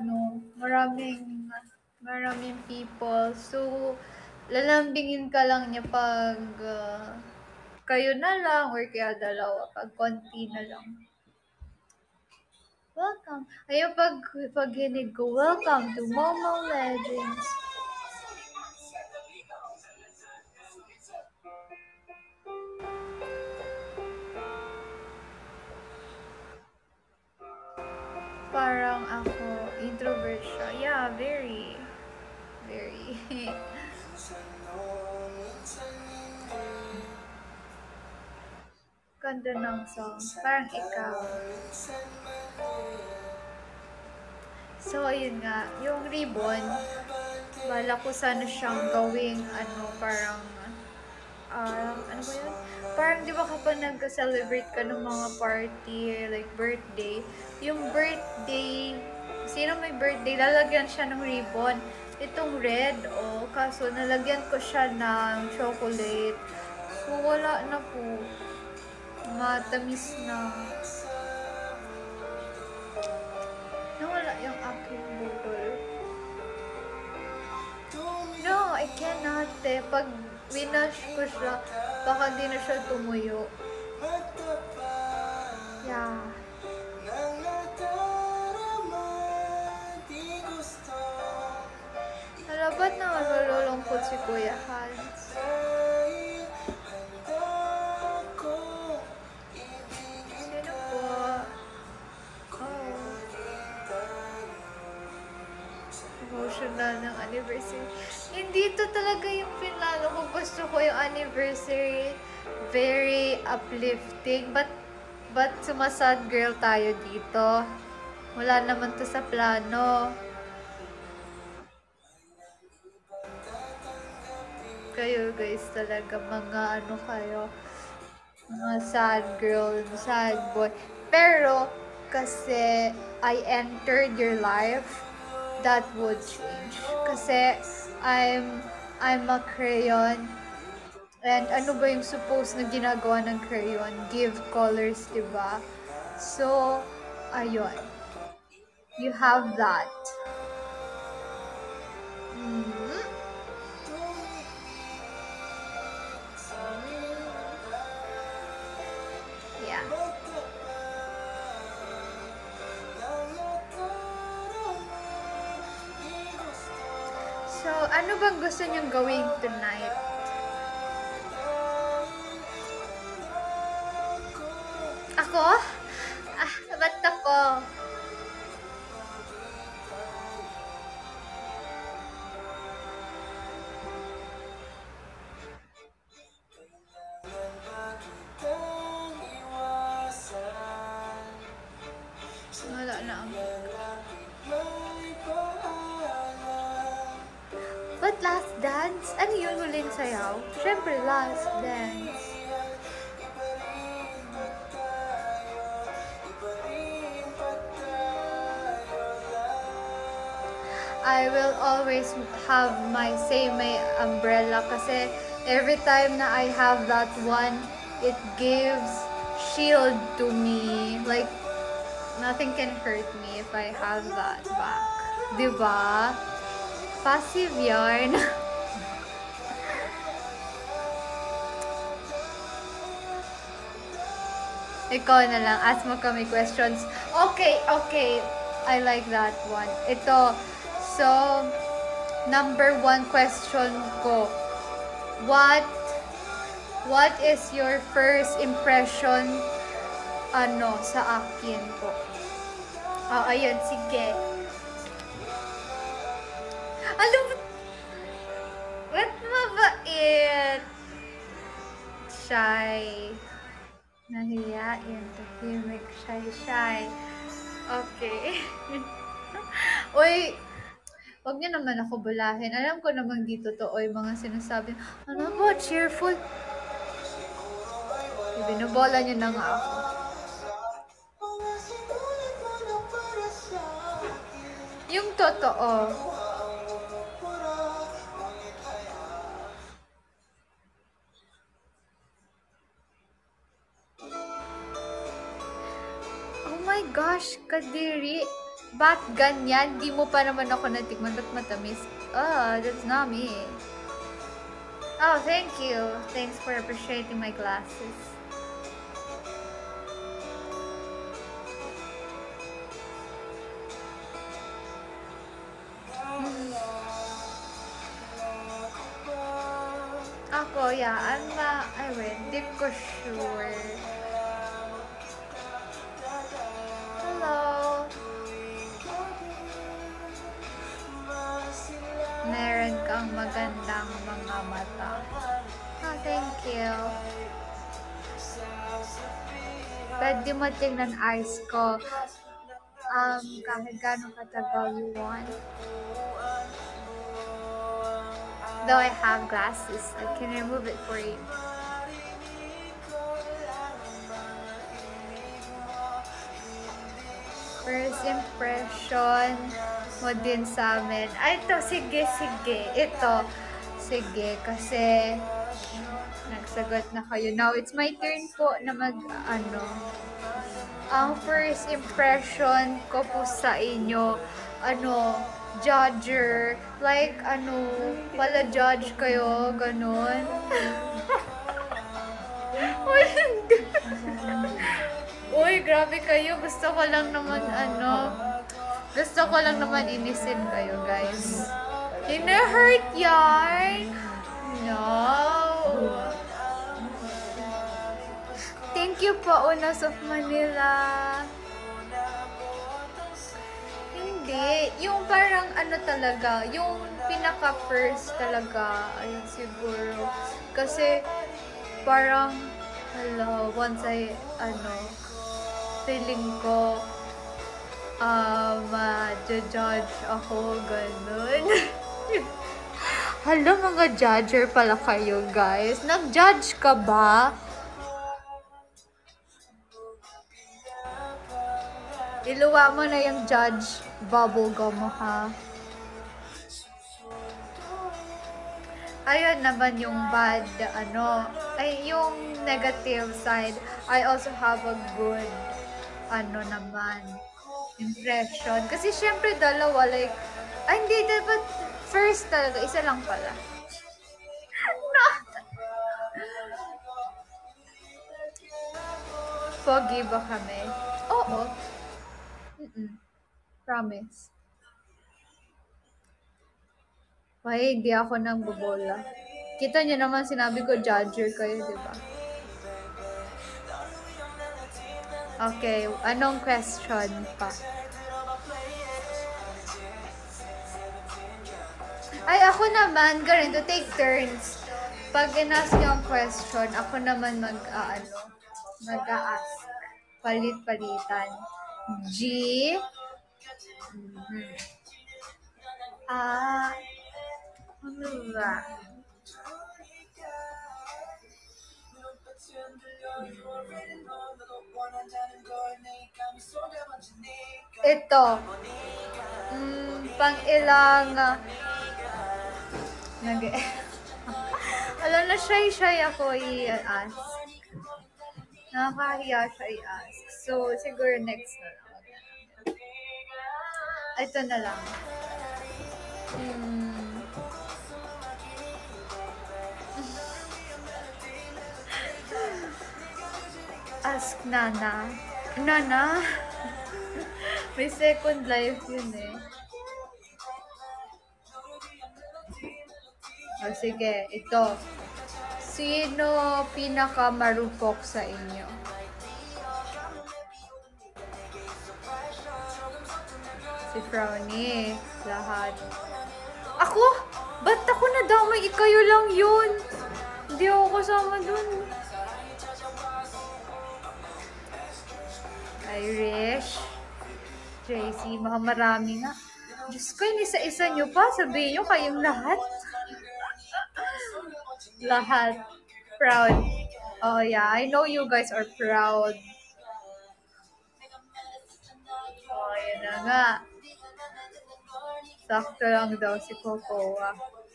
maraming people. So, lalambingin ka lang niya pag kayo na lang or kaya dalawa. Pag konti na lang. Welcome. Ayaw pag hinig ko, welcome to Momo Legends. Parang ako, introvert siya. Yeah, very. Ganda ng song. Parang ikaw. So, ayun nga. Yung ribbon, bala ko sana siyang gawing, parang, ano ba yun? Parang di ba kapag nag-celebrate ka ng mga party, like birthday, yung birthday, sino may birthday, lalagyan siya ng ribbon. Itong red, kaso nalagyan ko siya ng chocolate. So, wala na po. Matamis na. Nawala yung aking bottle. No, I cannot. Pag winash ko siya, baka di na siya tumuyo. Yeah. Ba't naman malulungkot si Kuya Hans? Sino po? Emotional ng anniversary. Hindi to talaga yung pinlano ko. Gusto ko yung anniversary. Very uplifting. But sumasad girl tayo dito. Wala naman to sa plano. Kayo guys talaga mga kayo, mga sad girl, sad boy. Pero kasi I entered your life, that would change. Kasi I'm a crayon. And ano ba yung supposed na ginagawa ng crayon? Give colors, diba? So, ayun. You have that. Yeah. So, ano bang gusto niyong gawin tonight? Ako? Ba't ako? Wala na ang... But Last Dance? Ano yun huling sayaw? Siyempre, Last Dance. I will always have my umbrella kasi every time na I have that one, it gives shield to me. Like, nothing can hurt me if I have that back. Diba? Passive yarn. Ikaw na lang. Ask mo kami questions. Okay. I like that one. Ito. So, number 1 question ko. What is your first impression sa akin po? Ayun, sige. Alam mo, ba't mabait? Shy. Nahiyain, tahimik, shy. Okay. Uy, wag niyo naman ako bulahin. Alam ko naman di totoo yung mga sinasabi. Ano ba, cheerful? Binubola niyo na nga ako. Yung totoo. Oh my gosh, Kadiri. Ba't ganyan? Di mo pa naman ako natikman. Ba't matamis? That's not me. Oh, thank you. Thanks for appreciating my glasses. Ako, yeah. Di ko sure. Hello. Meron kang magandang mga mata. Oh, thank you. Pwede mo tingnan eyes ko. Kahit gano'ng katagal you want. Though I have glasses, I can remove it for you. First impression mo din sa amin. Ito, sige. Ito, sige, kasi nagsagot na kayo. Now, it's my turn po na ang first impression ko po sa inyo, judger, like, pala judge kayo, ganun. Uy, grabe kayo. Gusto ko lang naman inisin kayo, guys. Hina-hurt yarn? No. Thank you po, Unos of Manila. Hindi. Yung parang talaga, yung pinaka-first talaga, ayun siguro. Kasi, parang, once feeling ko, ma-judge ako, ganun. Hala, mga judger pala kayo, guys. Nag-judge ka ba? Iluwa mo na yung judge bubblegum mo, ha? Ayun naman yung bad, yung negative side. I also have a good, naman, impression. Kasi syempre dalawa, like, hindi, dapat first talaga, isa lang pala. No. Pogi ba kami? Oo. Promise. Ay, hindi ako nang bubola. Kita niyo naman, sinabi ko, judger kayo, di ba? Okay, anong question pa? Ay, ako naman, ganito, take turns. Pag in-ask niyo ang question, ako naman mag-a-ask. Palit-palitan. G. Ano ba? Ito. Pang-ilang alam na shy ako i-ask. Nakakahiya siya i-ask. So, siguro next na lang. Ito na lang. Ask Nana. Nana? May second life yun eh. O sige, ito. Sino pinakamarupok sa inyo? Si Frowny. Lahat. Ako? Ba't ako nadamay? Ikayo lang yun. Hindi ako kasama dun. Irish. Tracy. Mga marami nga. Diyos ko, isa-isa nyo pa. Sabihin nyo kayong lahat. Lahat. Proud. Oh yeah, I know you guys are proud. Oh, yun na nga. Sakto lang daw si Cocoa.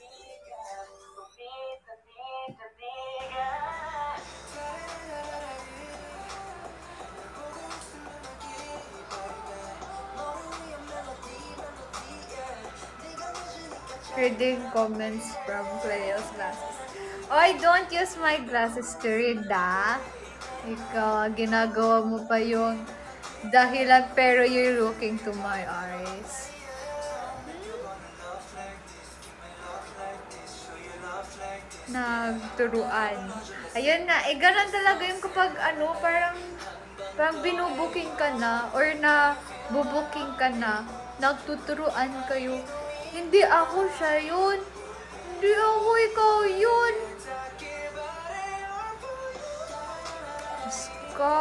Reading comments from Cleo's glasses. Oy, don't use my glasses to read, Ikaw, ginagawa mo pa yung dahilan pero you're looking to my eyes. Nagturuan. Ayun na, ganun talaga yung kapag parang binubuking ka na or na bubuking ka na, nagtuturuan kayo. Hindi ako siya yun. Hindi ako ikaw yun. Diyos ko.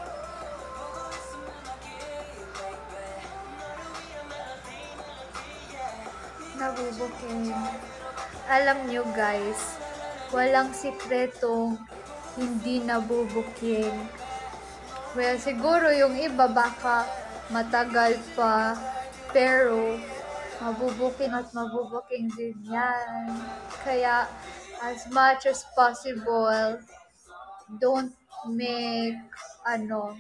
Nabubuking. Alam nyo guys, walang sikretong hindi nabubuking. Well, siguro yung iba baka matagal pa, pero mabubuking at mabubuking din yan. Kaya, as much as possible, don't make, ano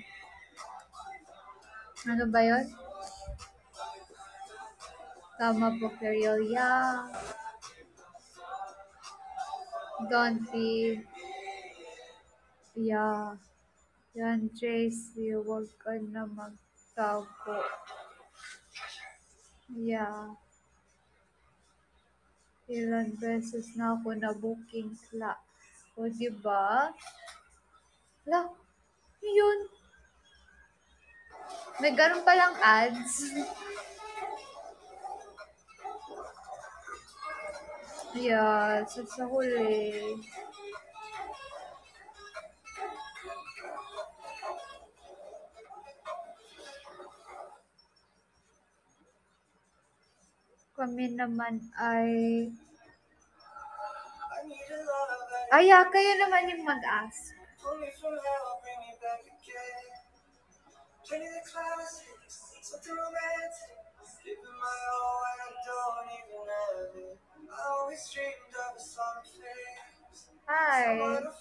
ba yun? Tama po, Periel. Yeah. Don't be, yeah. Yan, Tracy, huwag ka na magtago. Yeah. Ilan beses na ako na-booking sla. O, diba? La, yun. May ganun palang ads. Yeah, sa huli. Kami naman ay... kayo naman yung mag-ask. Hi.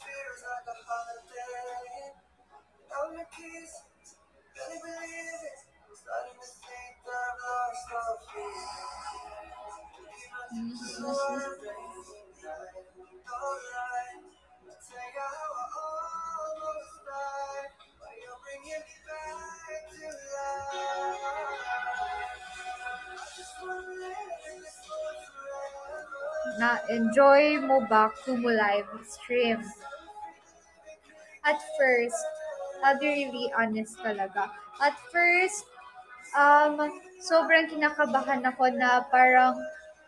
Na-enjoy mo ba Kumu live stream? At first, I'll be really honest talaga. At first, sobrang kinakabahan ako na parang,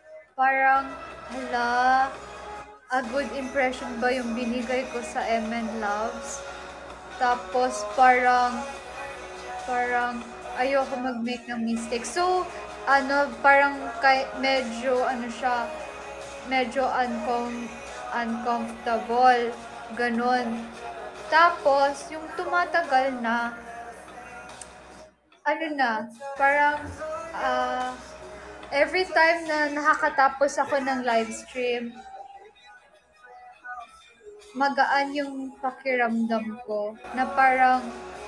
hala, a good impression ba yung binigay ko sa MN Loves? Tapos parang, ayoko mag-make ng mistake. So, parang medyo, siya, medyo uncomfortable. Ganon. Tapos, yung tumatagal na, parang, every time na nakakatapos ako ng live stream, magaan yung pakiramdam ko na parang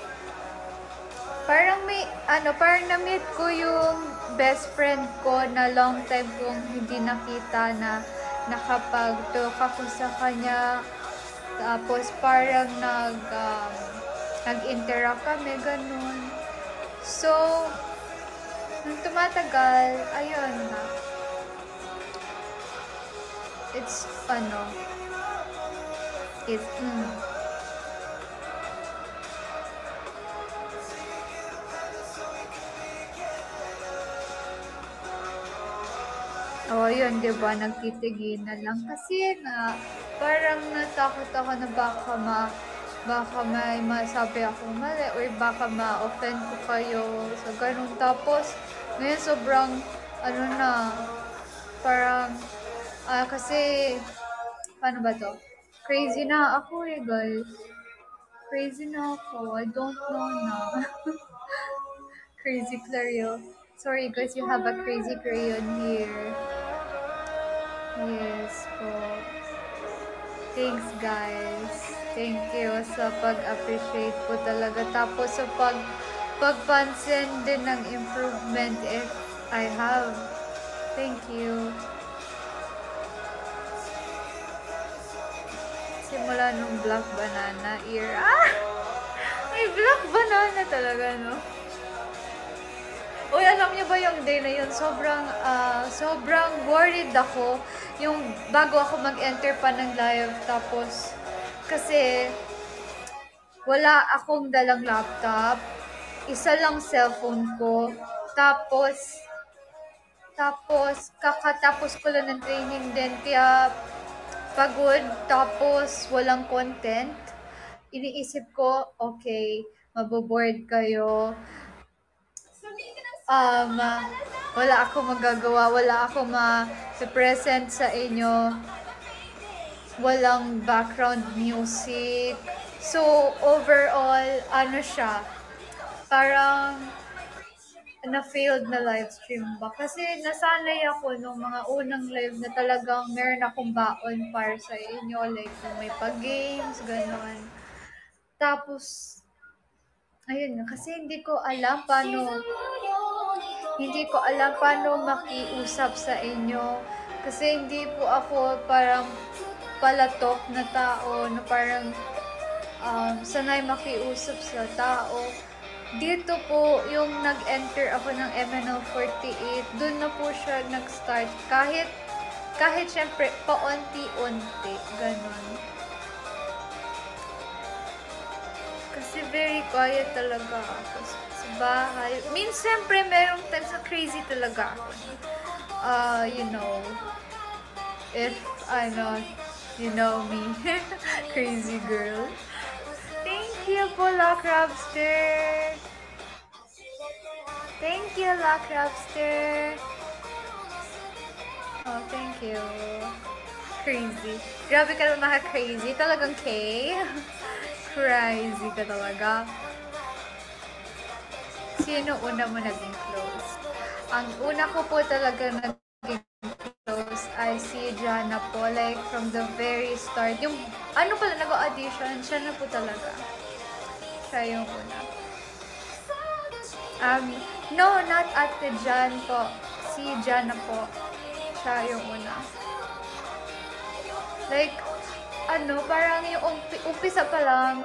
may parang na-meet ko yung best friend ko na long time kong hindi nakita, na nakapag-talk ako sa kanya, tapos parang nag-interact kami, ganun. So, nung tumatagal, ayun na. It's, yun, diba, nagtitigil na lang. Kasi parang natakot ako na baka may masabi ako mali, or baka ma-offend ko kayo. So, ganun. Tapos, ngayon sobrang, parang, kasi, paano ba to? Crazy na ako guys. Crazy na ako. I don't know na. Crazy Clario. Sorry guys, you have a crazy crayon here. Yes po. Thanks guys. Thank you sa pag-appreciate po talaga. Tapos sa pagpansin din ng improvement if I have. Thank you. Simula nung Black Banana era. May Black Banana talaga, no? Uy, alam niyo ba yung day na yun? Sobrang worried ako yung bago ako mag-enter pa ng live. Tapos, kasi wala akong dalang laptop. Isa lang cellphone ko. Tapos kakatapos ko lang ng training din. Kaya, pagod. Tapos, walang content. Iniisip ko, okay, maboboard kayo. Wala ako magagawa, wala ako ma-present sa inyo, walang background music. So, overall, siya, parang na-failed na live stream ba? Kasi nasanay ako nung mga unang live na talagang meron akong baon para sa inyo, like may pag-games, gano'n. Tapos, ayun, kasi hindi ko alam makiusap sa inyo. Kasi hindi po ako parang palatok na tao na parang sanay makiusap sa tao. Dito po, yung nag-enter ako ng MNL48, dun na po siya nag-start. Kahit syempre, paunti-unti, ganon. Kasi very quiet talaga ako sa bahay. Siyempre, merong times na crazy talaga ako. If, you know me. Crazy girl. Thank you po, La Crabster. Thank you, La Crabster. Oh, thank you. Crazy. Grabe ka naman crazy. Talagang K. Crazy ka talaga. Sino una mo naging close? Ang una ko po talaga naging close ay si Jana po. Like, from the very start. Yung, nag-audition, siya na po talaga. Siya yung una. No, not Ate Jan po. Si Jana po. Siya yung una. Like, parang yung umpisa pa lang,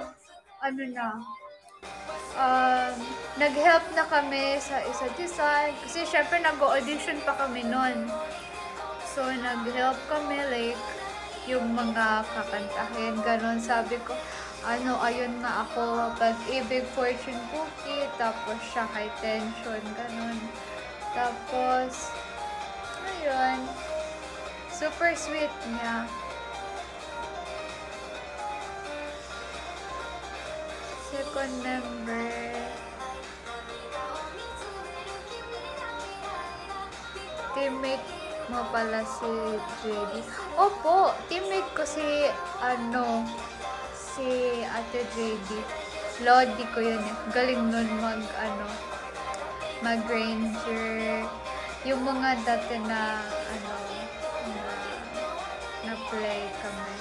nag-help na kami sa isa't isa. Kasi syempre nag-audition pa kami nun. So, nag-help kami, like, yung mga kakantahin, ganon. Sabi ko, ayun na ako, Pag-ibig, Fortune Cookie, tapos siya High Tension, ganon. Tapos, ayun, super sweet niya. Second member, teammate mo pala si JD. Opo, teammate ko si, si Ate JD. Lodi ko yun eh. Galing nun mag-ranger. Yung mga dati na, na-play kami.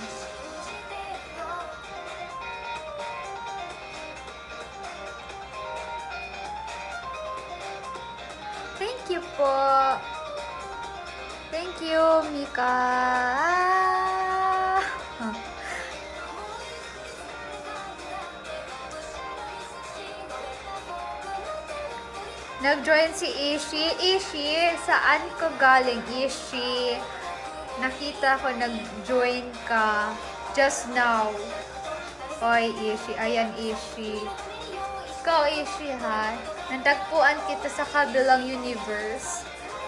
Thank you po. Thank you, Mika. Nag-join si Ishi. Ishi, saan ko galing, Ishi? Nakita ko nag-join ka just now. Oy, Ishi. Ayan, Ishi. Ikaw, Ishi, ha? Natagpuan kita sa kabilang universe.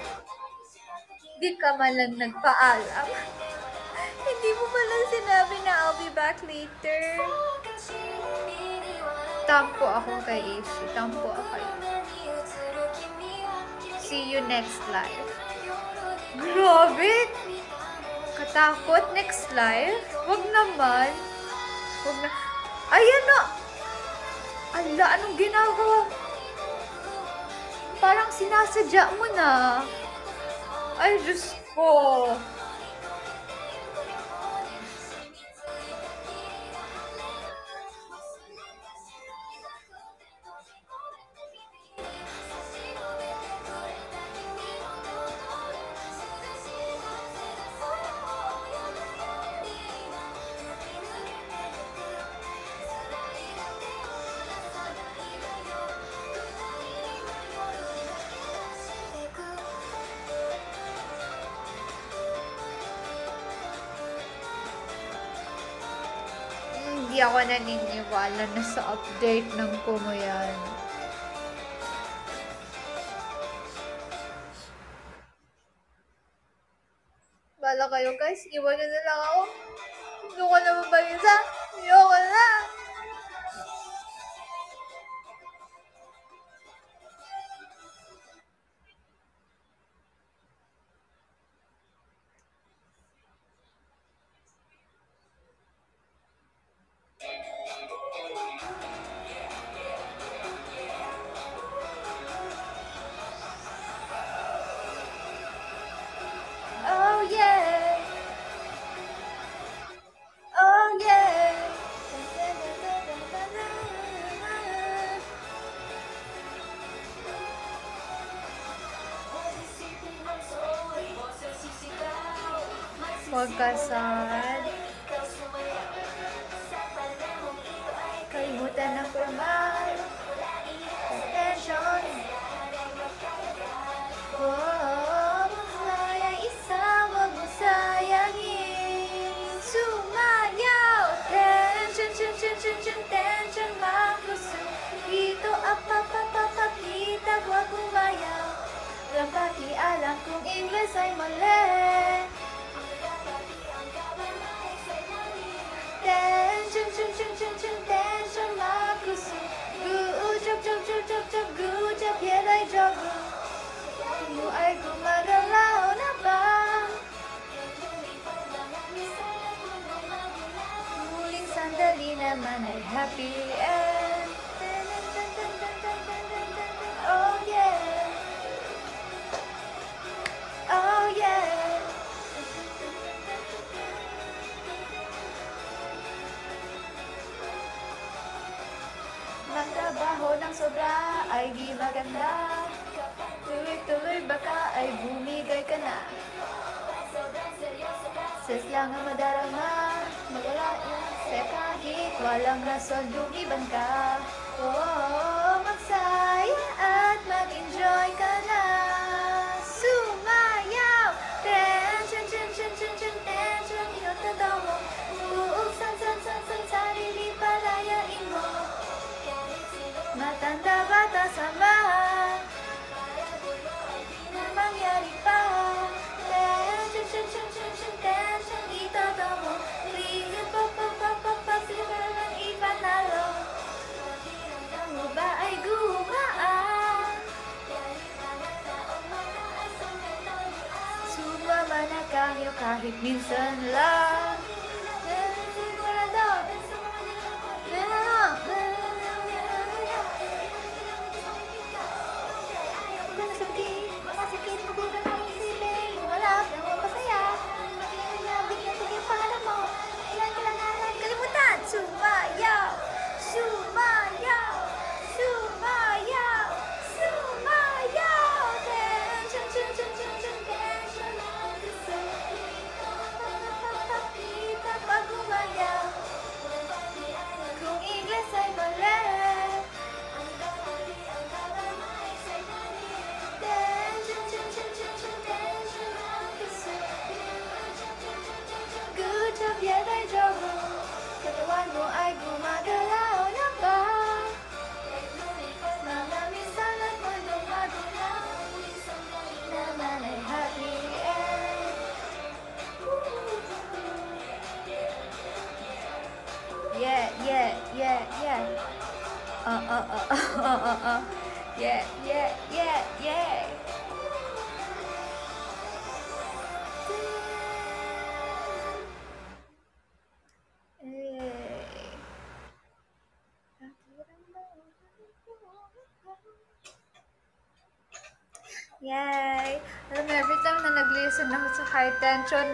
Di ka man lang nagpaalam. Hindi mo man lang sinabi na I'll be back later. Tampo ako kay Ishi. Tampo ako. See you next live. Grabe! Katakot next live? Wag naman. Wag na. Ayan na! Ala, anong ginagawa? Parang sinasadya mo na. Ay, Diyos ko. Hindi ako naniniwala na sa update ng Kumu yan. Bala kayo guys, iwan nyo na lang ako. Hindi ko na mabalisa. Ayoko na. Oh yeah. Oh yeah. Huwag ka sad. Kalimutan ng formal. Attention. Oh, masaya isa, wag mo sayangin. Sumayaw. Tension, tension, magusto. Dito, apapapapakita, wag umayaw. Walang pakialam kung English ay mali. Tension, magusto. Gucap, yelay jogo. Mo ay gumagalaw na ba? Muling sandali naman ay happy end. Oh yeah. Oh yeah. Magtrabaho ng sobra ay di maganda. Tuloy-tuloy baka ay bumigay ka na. Ses lang ang madarama. Magwala yan sa kahit walang rason lumiban ka. Oh, magsaya at mag-enjoy ka na. Sumayaw. Tension, iyot mo. Uuksan, sarili palayain mo. Matanda bata sama. Mangyari pa. Tension, itodo mo. Liit, sigaran, ipanalo. Mo ba ay gumaan? tayo kahit minsan lang. Masakit, magulang ang isipin. Malap, ang mapasaya. Bigyan ko yung pangalan mo. Ilan kailangan kalimutan. Sumayaw! Sumayaw! Sumayaw! Sumayaw! Dance, dance, dance, dance, dance, dance, kita pag umayaw. Kung Ingles ay mali. Dance, dance, dance, dance, dance, dance. Good job, yeah, may jobo. Katawan mo ay gumagalaw na ba? Mga minsan at mo'y gumagalaw. Naman ay happy end. Yeah, yeah, yeah, yeah. Yeah, yeah, yeah, yeah. Yay! Alam mo, every time na nag-listen ako sa high tension,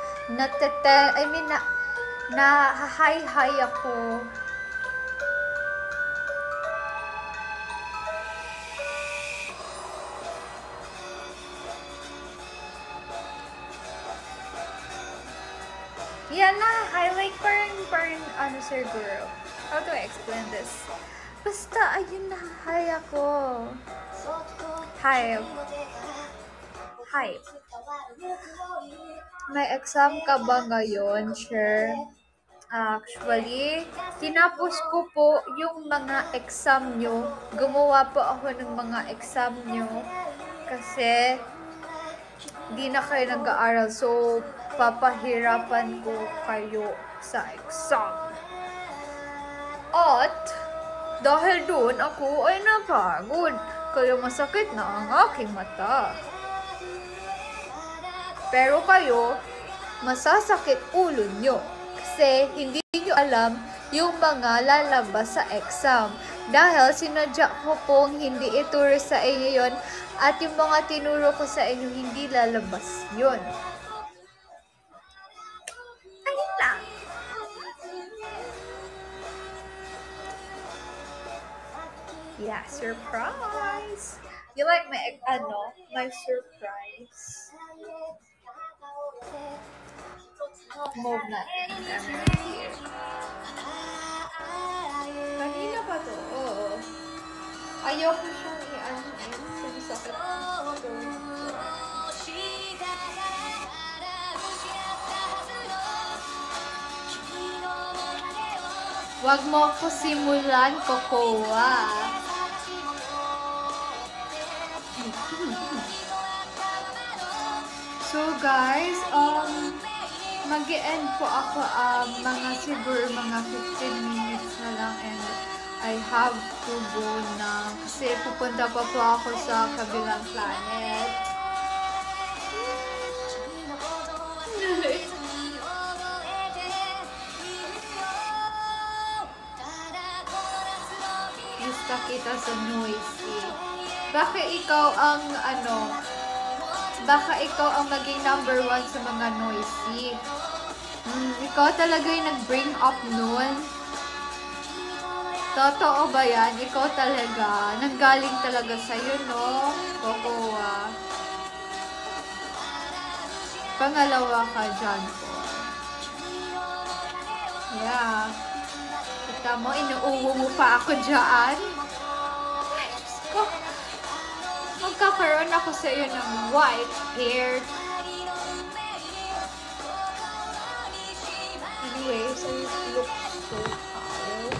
na-high ako. Yan na, like parang, ano siguro. How do I explain this? Basta, ayun na, high ako. Hi. Hi. May exam ka ba ngayon, Cher? Actually, tinapos ko po yung mga exam nyo. Gumawa po ako ng mga exam nyo. Kasi, di na kayo nag-aaral. So, papahirapan ko kayo sa exam. At, dahil doon ako ay napagod. Kaya masakit na ang aking mata. Pero kayo, masasakit ulo nyo. Kasi hindi nyo alam yung mga lalabas sa exam. Dahil sinadya ko pong hindi ituro sa inyo yon at yung mga tinuro ko sa inyo hindi lalabas yun. Ayun lang. Yeah, surprise! You like my surprise? Move na. Camera here. Kanina pa to, oo. Ayoko siyang i-ano eh. Sumisakit. Wag mo ko simulan, Kokoa. So guys, mag-e-end po ako siguro mga 15 minutes na lang and I have to go na kasi pupunta pa po ako sa kabilang planet. Gusto kita sa noisy. Baka ikaw ang maging number 1 sa mga noisy. Ikaw talaga yung nag-bring up nun. Totoo ba yan? Ikaw talaga. Nanggaling talaga sa'yo, no? Kokoa. Pangalawa ka dyan po. Yeah. Kita mo, inuuwo mo pa ako dyan. Ay, Diyos ko. Magkakaroon ako sa iyo ng white hair. Anyways, I look so pale.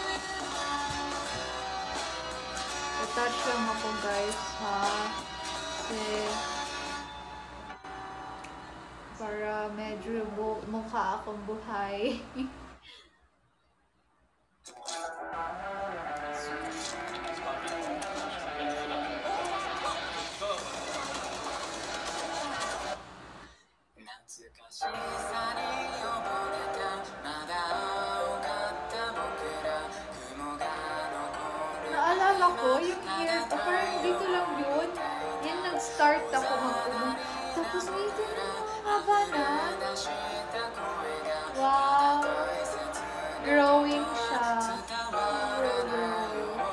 I-touch lang ako guys, ha? Kasi para medyo mukha akong buhay. nag-start ako mag-ubong. Tapos ito na, haba na. Wow. Growing siya. Grow.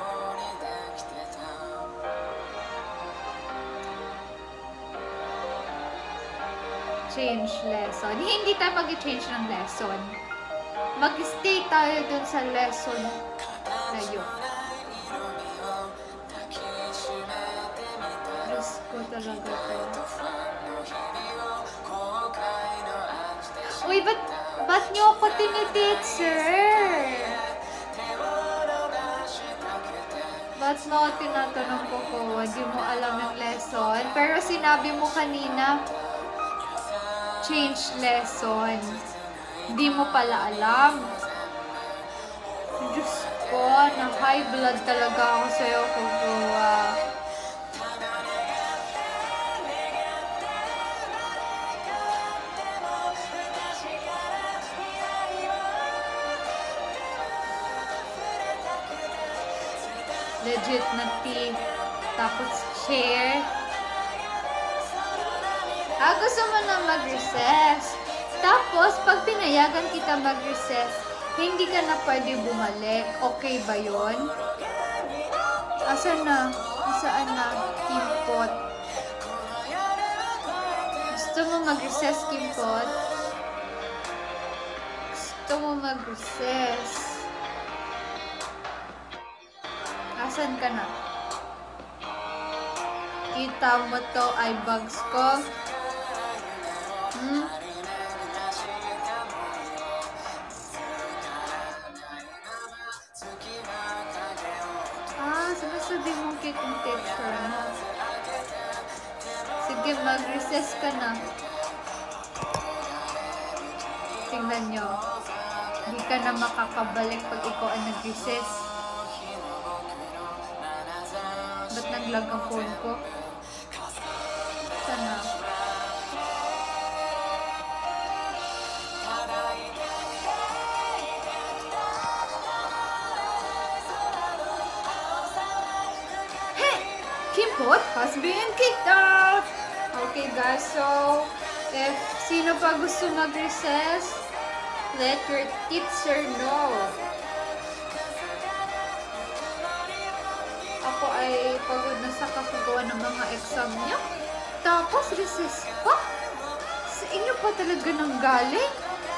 Change lesson. Hindi tayo mag-change ng lesson. Mag-stay tayo dun sa lesson na yun. Diyos ko talaga to. Uy, ba't niyo ako tiniteacher? Ba't mo ako tinatanong ko hindi mo alam yung lesson? Pero sinabi mo kanina, change lesson. Hindi mo pala alam. Diyos ko, na high blood talaga ako sa'yo, Kukuha. Legit na tea. Tapos chair. Gusto mo na mag-recess. Tapos, pag pinayagan kita mag-recess, hindi ka na pwede bumalik. Okay ba yun? Asan na? Saan na? Kimpot. Gusto mo mag-recess, Kimpot? Gusto mo mag-recess? Asan ka na? Kita mo to ay bags ko? Sinasabi mong cute yung teacher mo. Sige, mag-recess ka na. Tingnan nyo. Hindi ka na makakabalik pag ikaw ang nag-recess. Ba't nag-lag ang phone ko? Sana. Kimpot has been kicked out! Okay guys, so if sino pa gusto mag-recess, let your teacher know. Ako ay pagod na sa kakagawa ng mga exam niya. Tapos recess pa? Sa inyo pa talaga nang galing?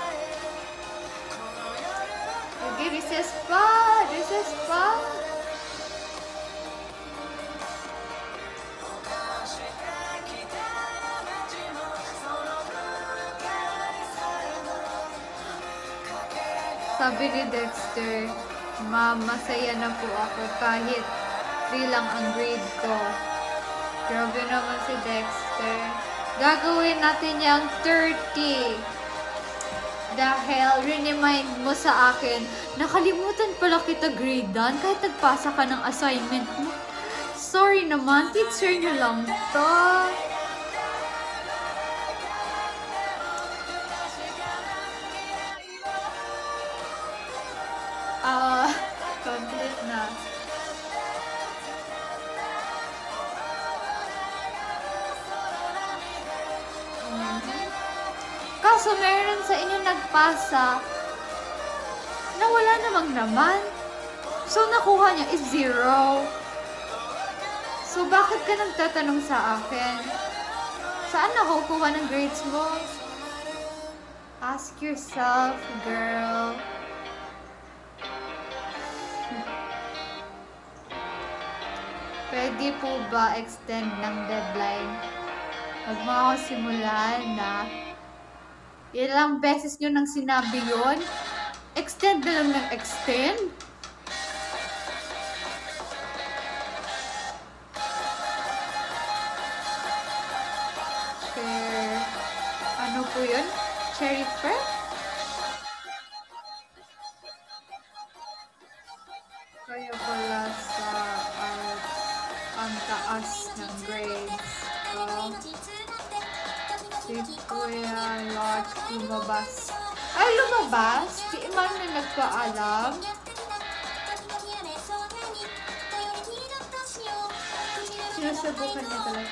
Okay, recess pa! Recess pa! Sabi ni Dexter, Ma'am, masaya na po ako kahit 3 lang ang grade ko. Grabe naman si Dexter. Gagawin natin yung 30. Dahil remind mo sa akin, nakalimutan pala kita gradean kahit nagpasa ka ng assignment mo. Sorry naman, teacher nyo lang to. Complete na. Kaso meron sa inyo nagpasa na wala namang naman. So nakuha niya is 0. So bakit ka nagtatanong sa akin? Saan nakukuha ng grades mo? Ask yourself, girl. Pwede po ba extend ng deadline? Huwag mo ako simulan na ilang beses nyo nang sinabi yon? Extend na lang ng extend? Share. Ano po yun? Cherry prep? Kaya pala sa ang taas ng grades ko. Si Kuya Lodge lumabas. Ay, lumabas? Di man na nagpaalam. Si Sinusubukan niya talaga.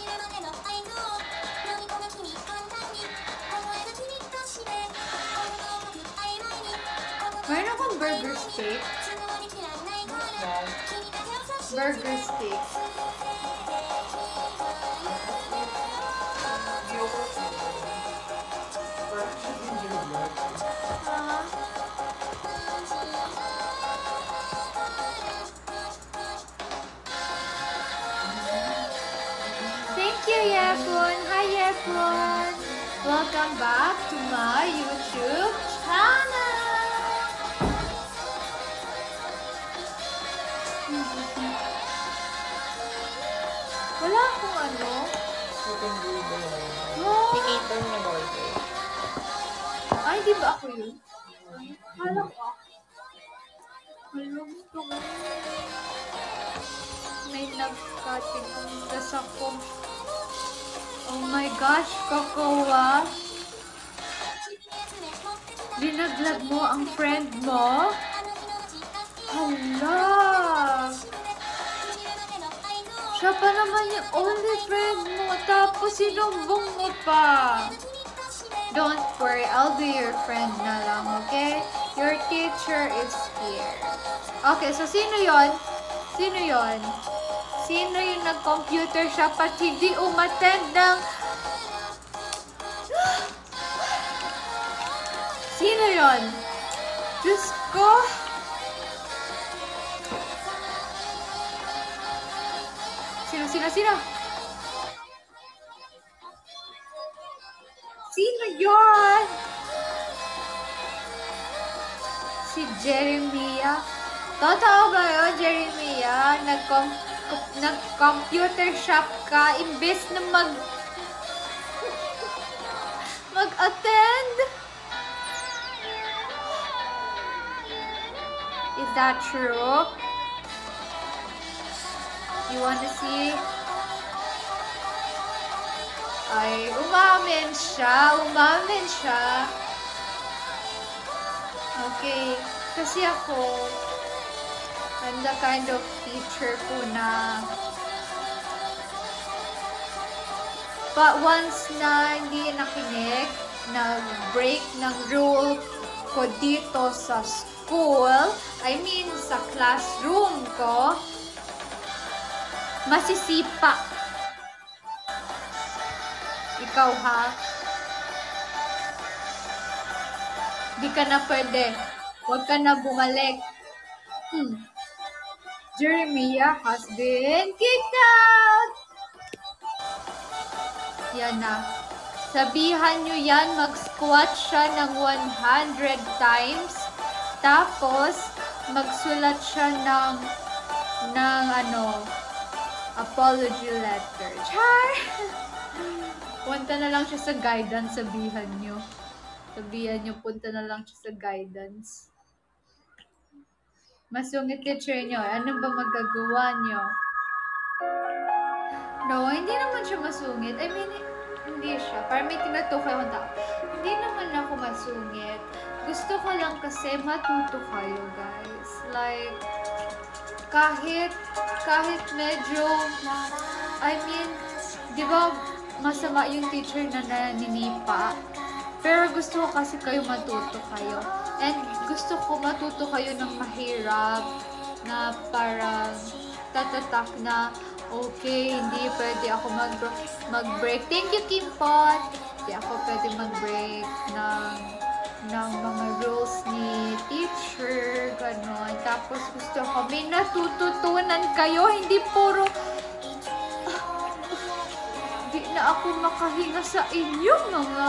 Mayroon akong burger steak. Burger steak. Thank you, Yefun. Hi, Yefun. Welcome back to my YouTube channel. Wala akong ano. Chicken burger. Oh. Chicken niya burger. Ay, di ba ako yun? Hala ko ako. Alam ko nga. May nag-cutting ang gas ako. Oh my gosh, Kokowa. Linaglag mo ang friend mo? Hala. Siya pa naman yung only friend mo. Tapos sinumbong mo pa. Don't worry, I'll be your friend na lang, okay? Your teacher is here. Okay, so sino yon? Sino yon? Sino yung nag-computer siya pati hindi umattend ng... Sino yon? Diyos ko! Sino? Sino yon? Si Jeremiah. Totoo ba yun, Jeremiah? Nag-computer shop ka imbes na mag-attend? Is that true? You wanna see? Ay, umamin siya. Okay. Kasi ako, I'm the kind of teacher po na once na hindi nakinig, nag-break ng rule ko dito sa school, I mean sa classroom ko, masisipa. Ikaw ha? Di ka na pwede. Huwag ka na bumalik. Jeremiah has been kicked out! Yan na. Sabihan nyo yan, mag-squat siya ng 100 times. Tapos, magsulat siya ng apology letter. Char! Punta na lang siya sa guidance, sabihan nyo. Punta na lang siya sa guidance. Masungit teacher nyo. Ano ba magagawa nyo? No, hindi naman siya masungit. I mean, hindi siya. Parang may tinutukay akong tao. Hindi naman ako masungit. Gusto ko lang kasi matuto kayo, guys. Like, kahit medyo, I mean, di ba masama yung teacher na naninipa? Pero gusto ko kasi kayo matuto kayo. And gusto ko matuto kayo ng mahirap na parang tatatak na okay, hindi pwede ako mag-break. Thank you, Kim Pot! Hindi ako pwede mag-break ng mga rules ni teacher, gano'n. Tapos gusto ko may natututunan kayo, hindi puro di na ako makahinga sa inyo, mga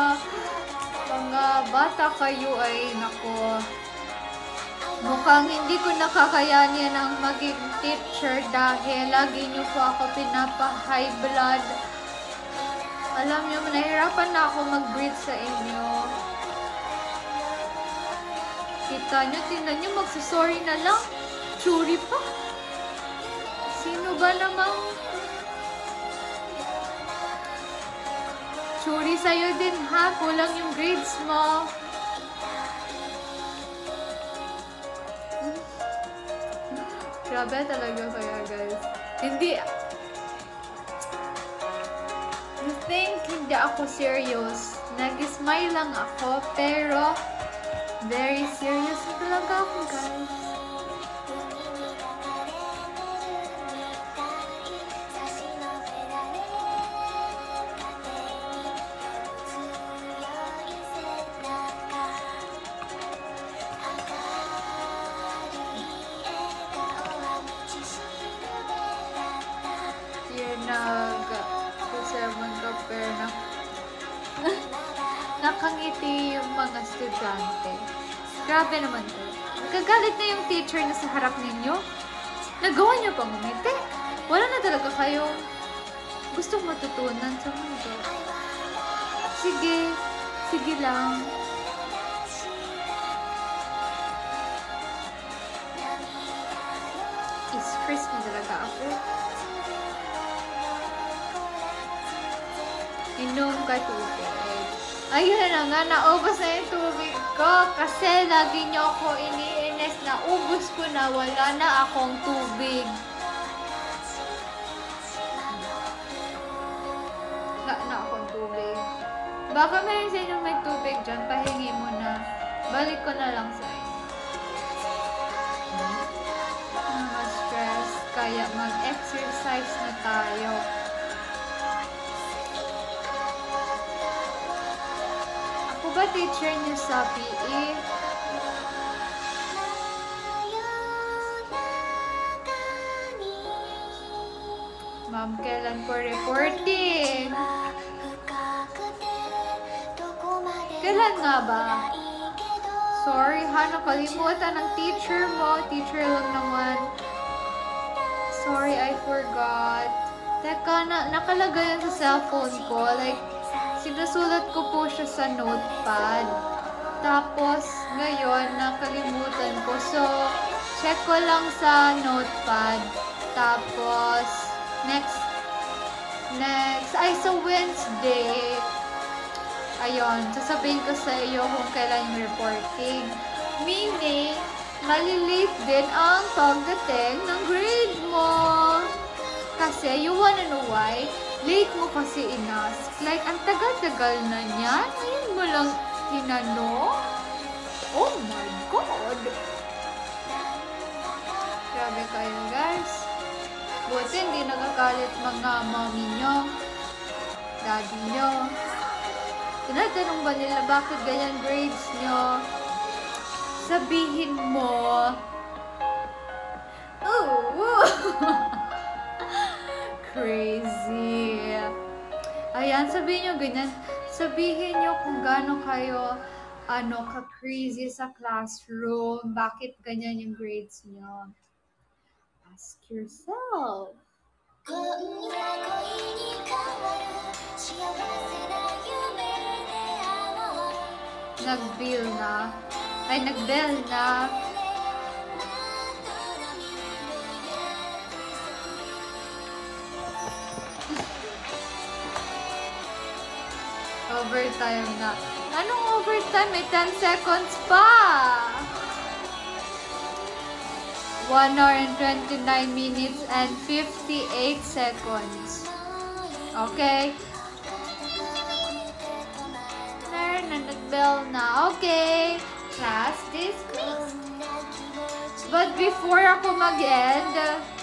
bata kayo ay nako. Mukhang hindi ko nakakayanin ang maging teacher dahil lagi niyo po ako pinapa-high blood. Alam niyo, nahirapan na ako mag-breathe sa inyo. Kita niyo, tingnan niyo, magsasorry na lang. Churi pa. Sino ba namang churi sa'yo din ha? Kulang yung grades mo. Grabe talaga kaya, guys. think hindi ako serious. Nag-smile lang ako, pero very serious na talaga ako, guys. Nag-7 ka, pero nakangiti yung mga estudyante. Grabe naman to. Nagkagalit na yung teacher na sa harap ninyo. Nagawa niyo pang umiti. Wala na talaga kayong gustong matutunan sa mundo. Sige, sige lang. Is-stress na talaga ako. Inom ka tubig. Ayun na nga, naubos na yung tubig ko kasi lagi niyo ako iniinis na ubos ko na, wala na akong tubig. Wala na akong tubig. Baka meron sa inyo may tubig dyan, pahingi mo na. Balik ko na lang sa inyo. Stress, kaya mag-exercise na tayo. Ako ba teacher niyo sa PE? Ma'am, kailan po reporting? Kailan nga ba? Sorry ha, nakalimutan ng teacher mo. Teacher lang naman. Sorry, I forgot. Teka, nakalagay yan sa cellphone ko. Like, sinusulat ko po siya sa notepad. Tapos, ngayon, nakalimutan ko. So, check ko lang sa notepad. Tapos, next, ay, sa Wednesday, ayun, sasabihin ko sa iyo kung kailan yung reporting. Meaning, malilate din ang pagdating ng grade mo. Kasi, you wanna know why? Late mo kasi inask. Like, ang tagal-tagal na niyan. Ngayon mo lang tinanong. Oh my God! Grabe kayo, guys. Buti hindi nagagalit mga mommy nyo, daddy nyo. Tinatanong ba nila bakit ganyan grades nyo? Sabihin mo, oh, crazy. Ayan, sabihin nyo ganyan. Sabihin nyo kung gaano kayo, ka-crazy sa classroom. Bakit ganyan yung grades nyo? Ask yourself. Nag-bell na. Ay, nag-bell na. Overtime na. Anong overtime? May 10 seconds pa! 1 hour and 29 minutes and 58 seconds. Okay? Nag-bell na. Okay. Class dismissed. But before ako mag-end,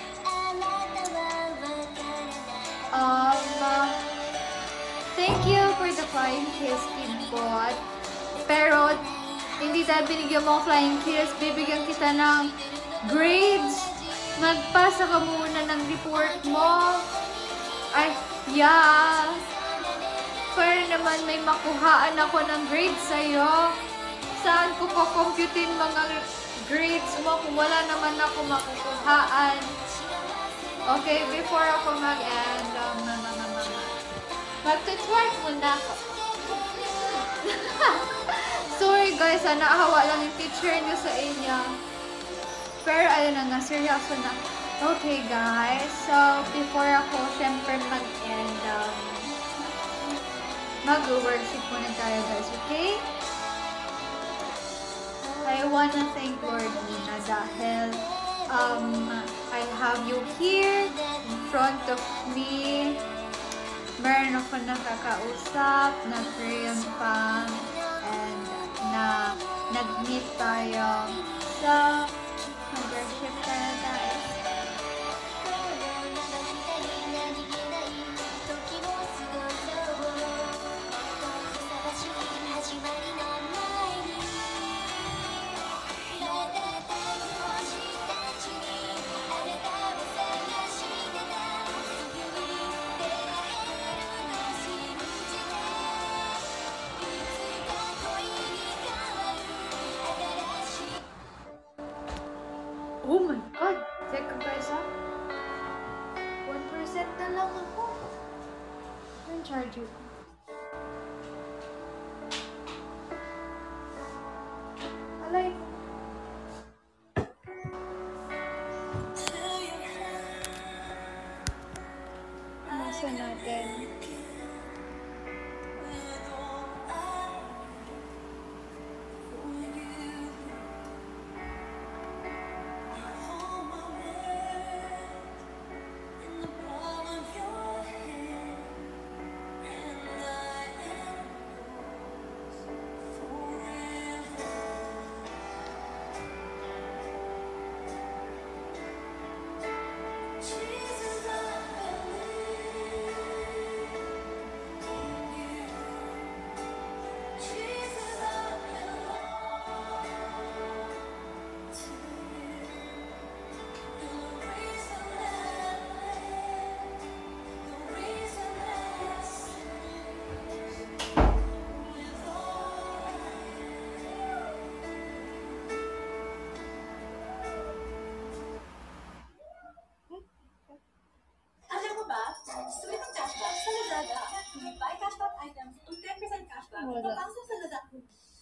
thank you for the flying kiss, Kidbot. Pero, hindi tayo binigyan mo ang flying kiss. Bibigyan kita ng grades. Magpasa ka muna ng report mo. Ay, yeah. Para naman may makuhaan ako ng grades sa'yo. Saan ko kukumputin mga grades mo kung wala naman ako makukuhaan? Okay, before ako mag-end, mag-twerk muna ako. Sorry guys, naahawa lang yung teacher niyo sa inyo. Pero ayun na nga, seryoso na. Okay guys, so before ako syempre mag-end, mag-worship muna tayo guys, okay? I wanna thank Lord muna dahil I have you here in front of me. meron ako nakakausap na Korean fan and na nag-meet tayo sa membership paradise. 何気ない時を過ごそうふさわしい始まりの前にまたた星たちにあなたを探してたすぐに出会えると信じていつか恋に変わる新しい Oh my God! Teka pa isa? 1% na lang ako. Yung charger ko. Alay. Nasa natin. Alam mo ba, sweet ang cashback sa Lazada. Kung you buy cashback items, ang 10% cashback, Wala. papasok sa Lazada.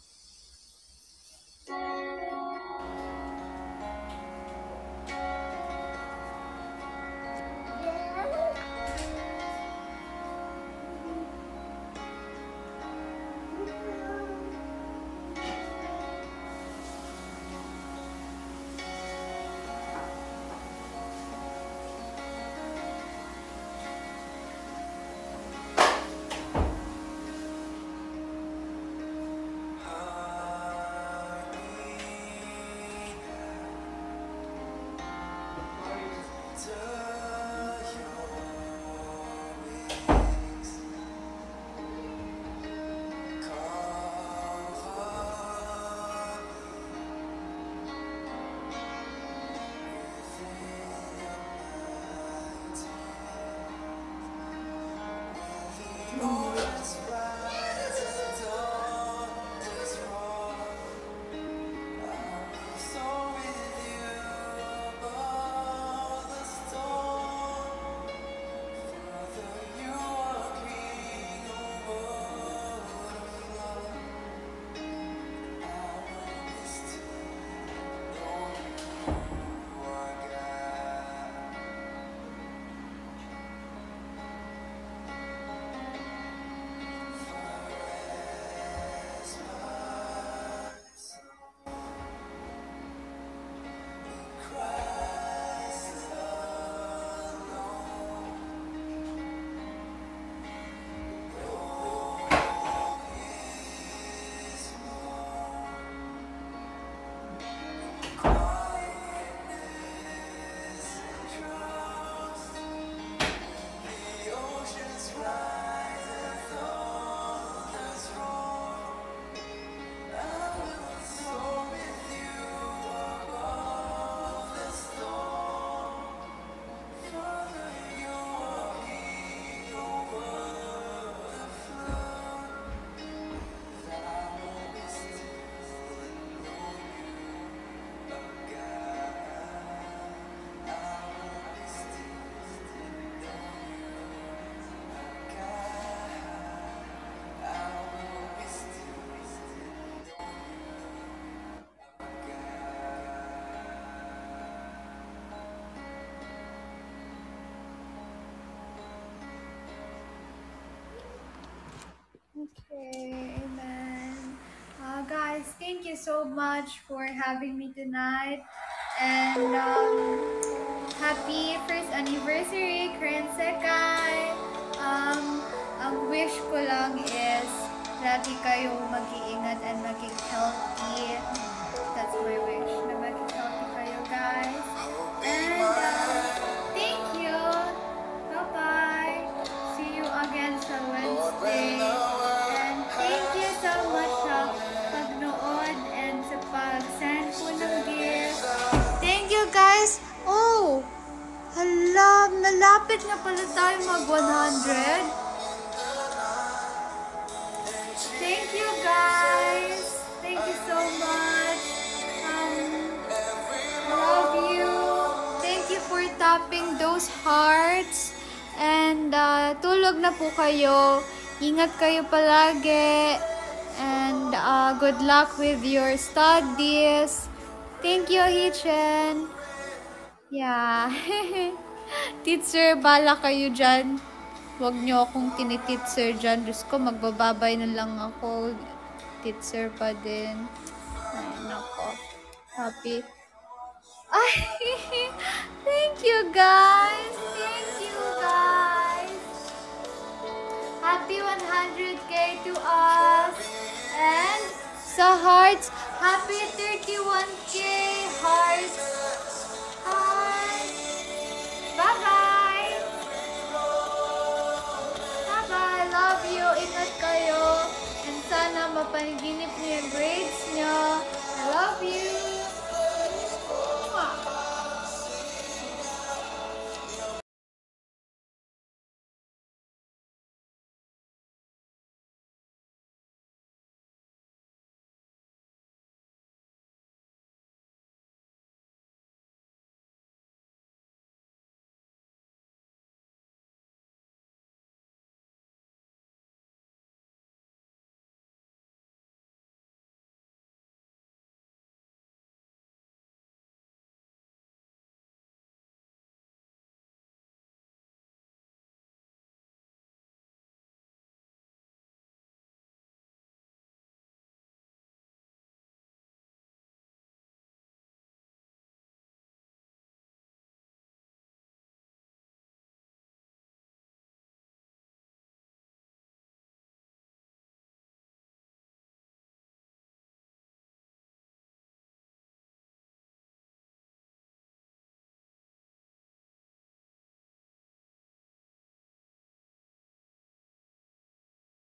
Okay, amen. Guys, thank you so much for having me tonight. And happy first anniversary, Karen Sekai. wish ko lang is lagi kayong mag-iingat and maging healthy. That's my wish, na maging healthy kayo, guys. And thank you. Bye-bye. See you again sa Wednesday. And thank you so much sa pagnood and sa pag-send po ng gift. Thank you, guys. Oh, hala, nalapit na pala tayo mag-100. Thank you, guys. Thank you so much. Love you. Thank you for tapping those hearts. And tulog na po kayo. Ingat kayo palagi. And good luck with your studies. Thank you, Hichen. Yeah. Teacher, bala kayo dyan. Huwag niyo akong tinititser dyan. Diyos ko, magbababay na lang ako. Titser pa din. Ay, nako. Happy. Ay, thank you, guys. Thank you, guys. Happy 100K to us. And sa hearts, happy 31K hearts. Hi. Bye-bye. Bye-bye. Love you. Ingat kayo. And sana mapaniginip niyo yung grades niyo. I love you.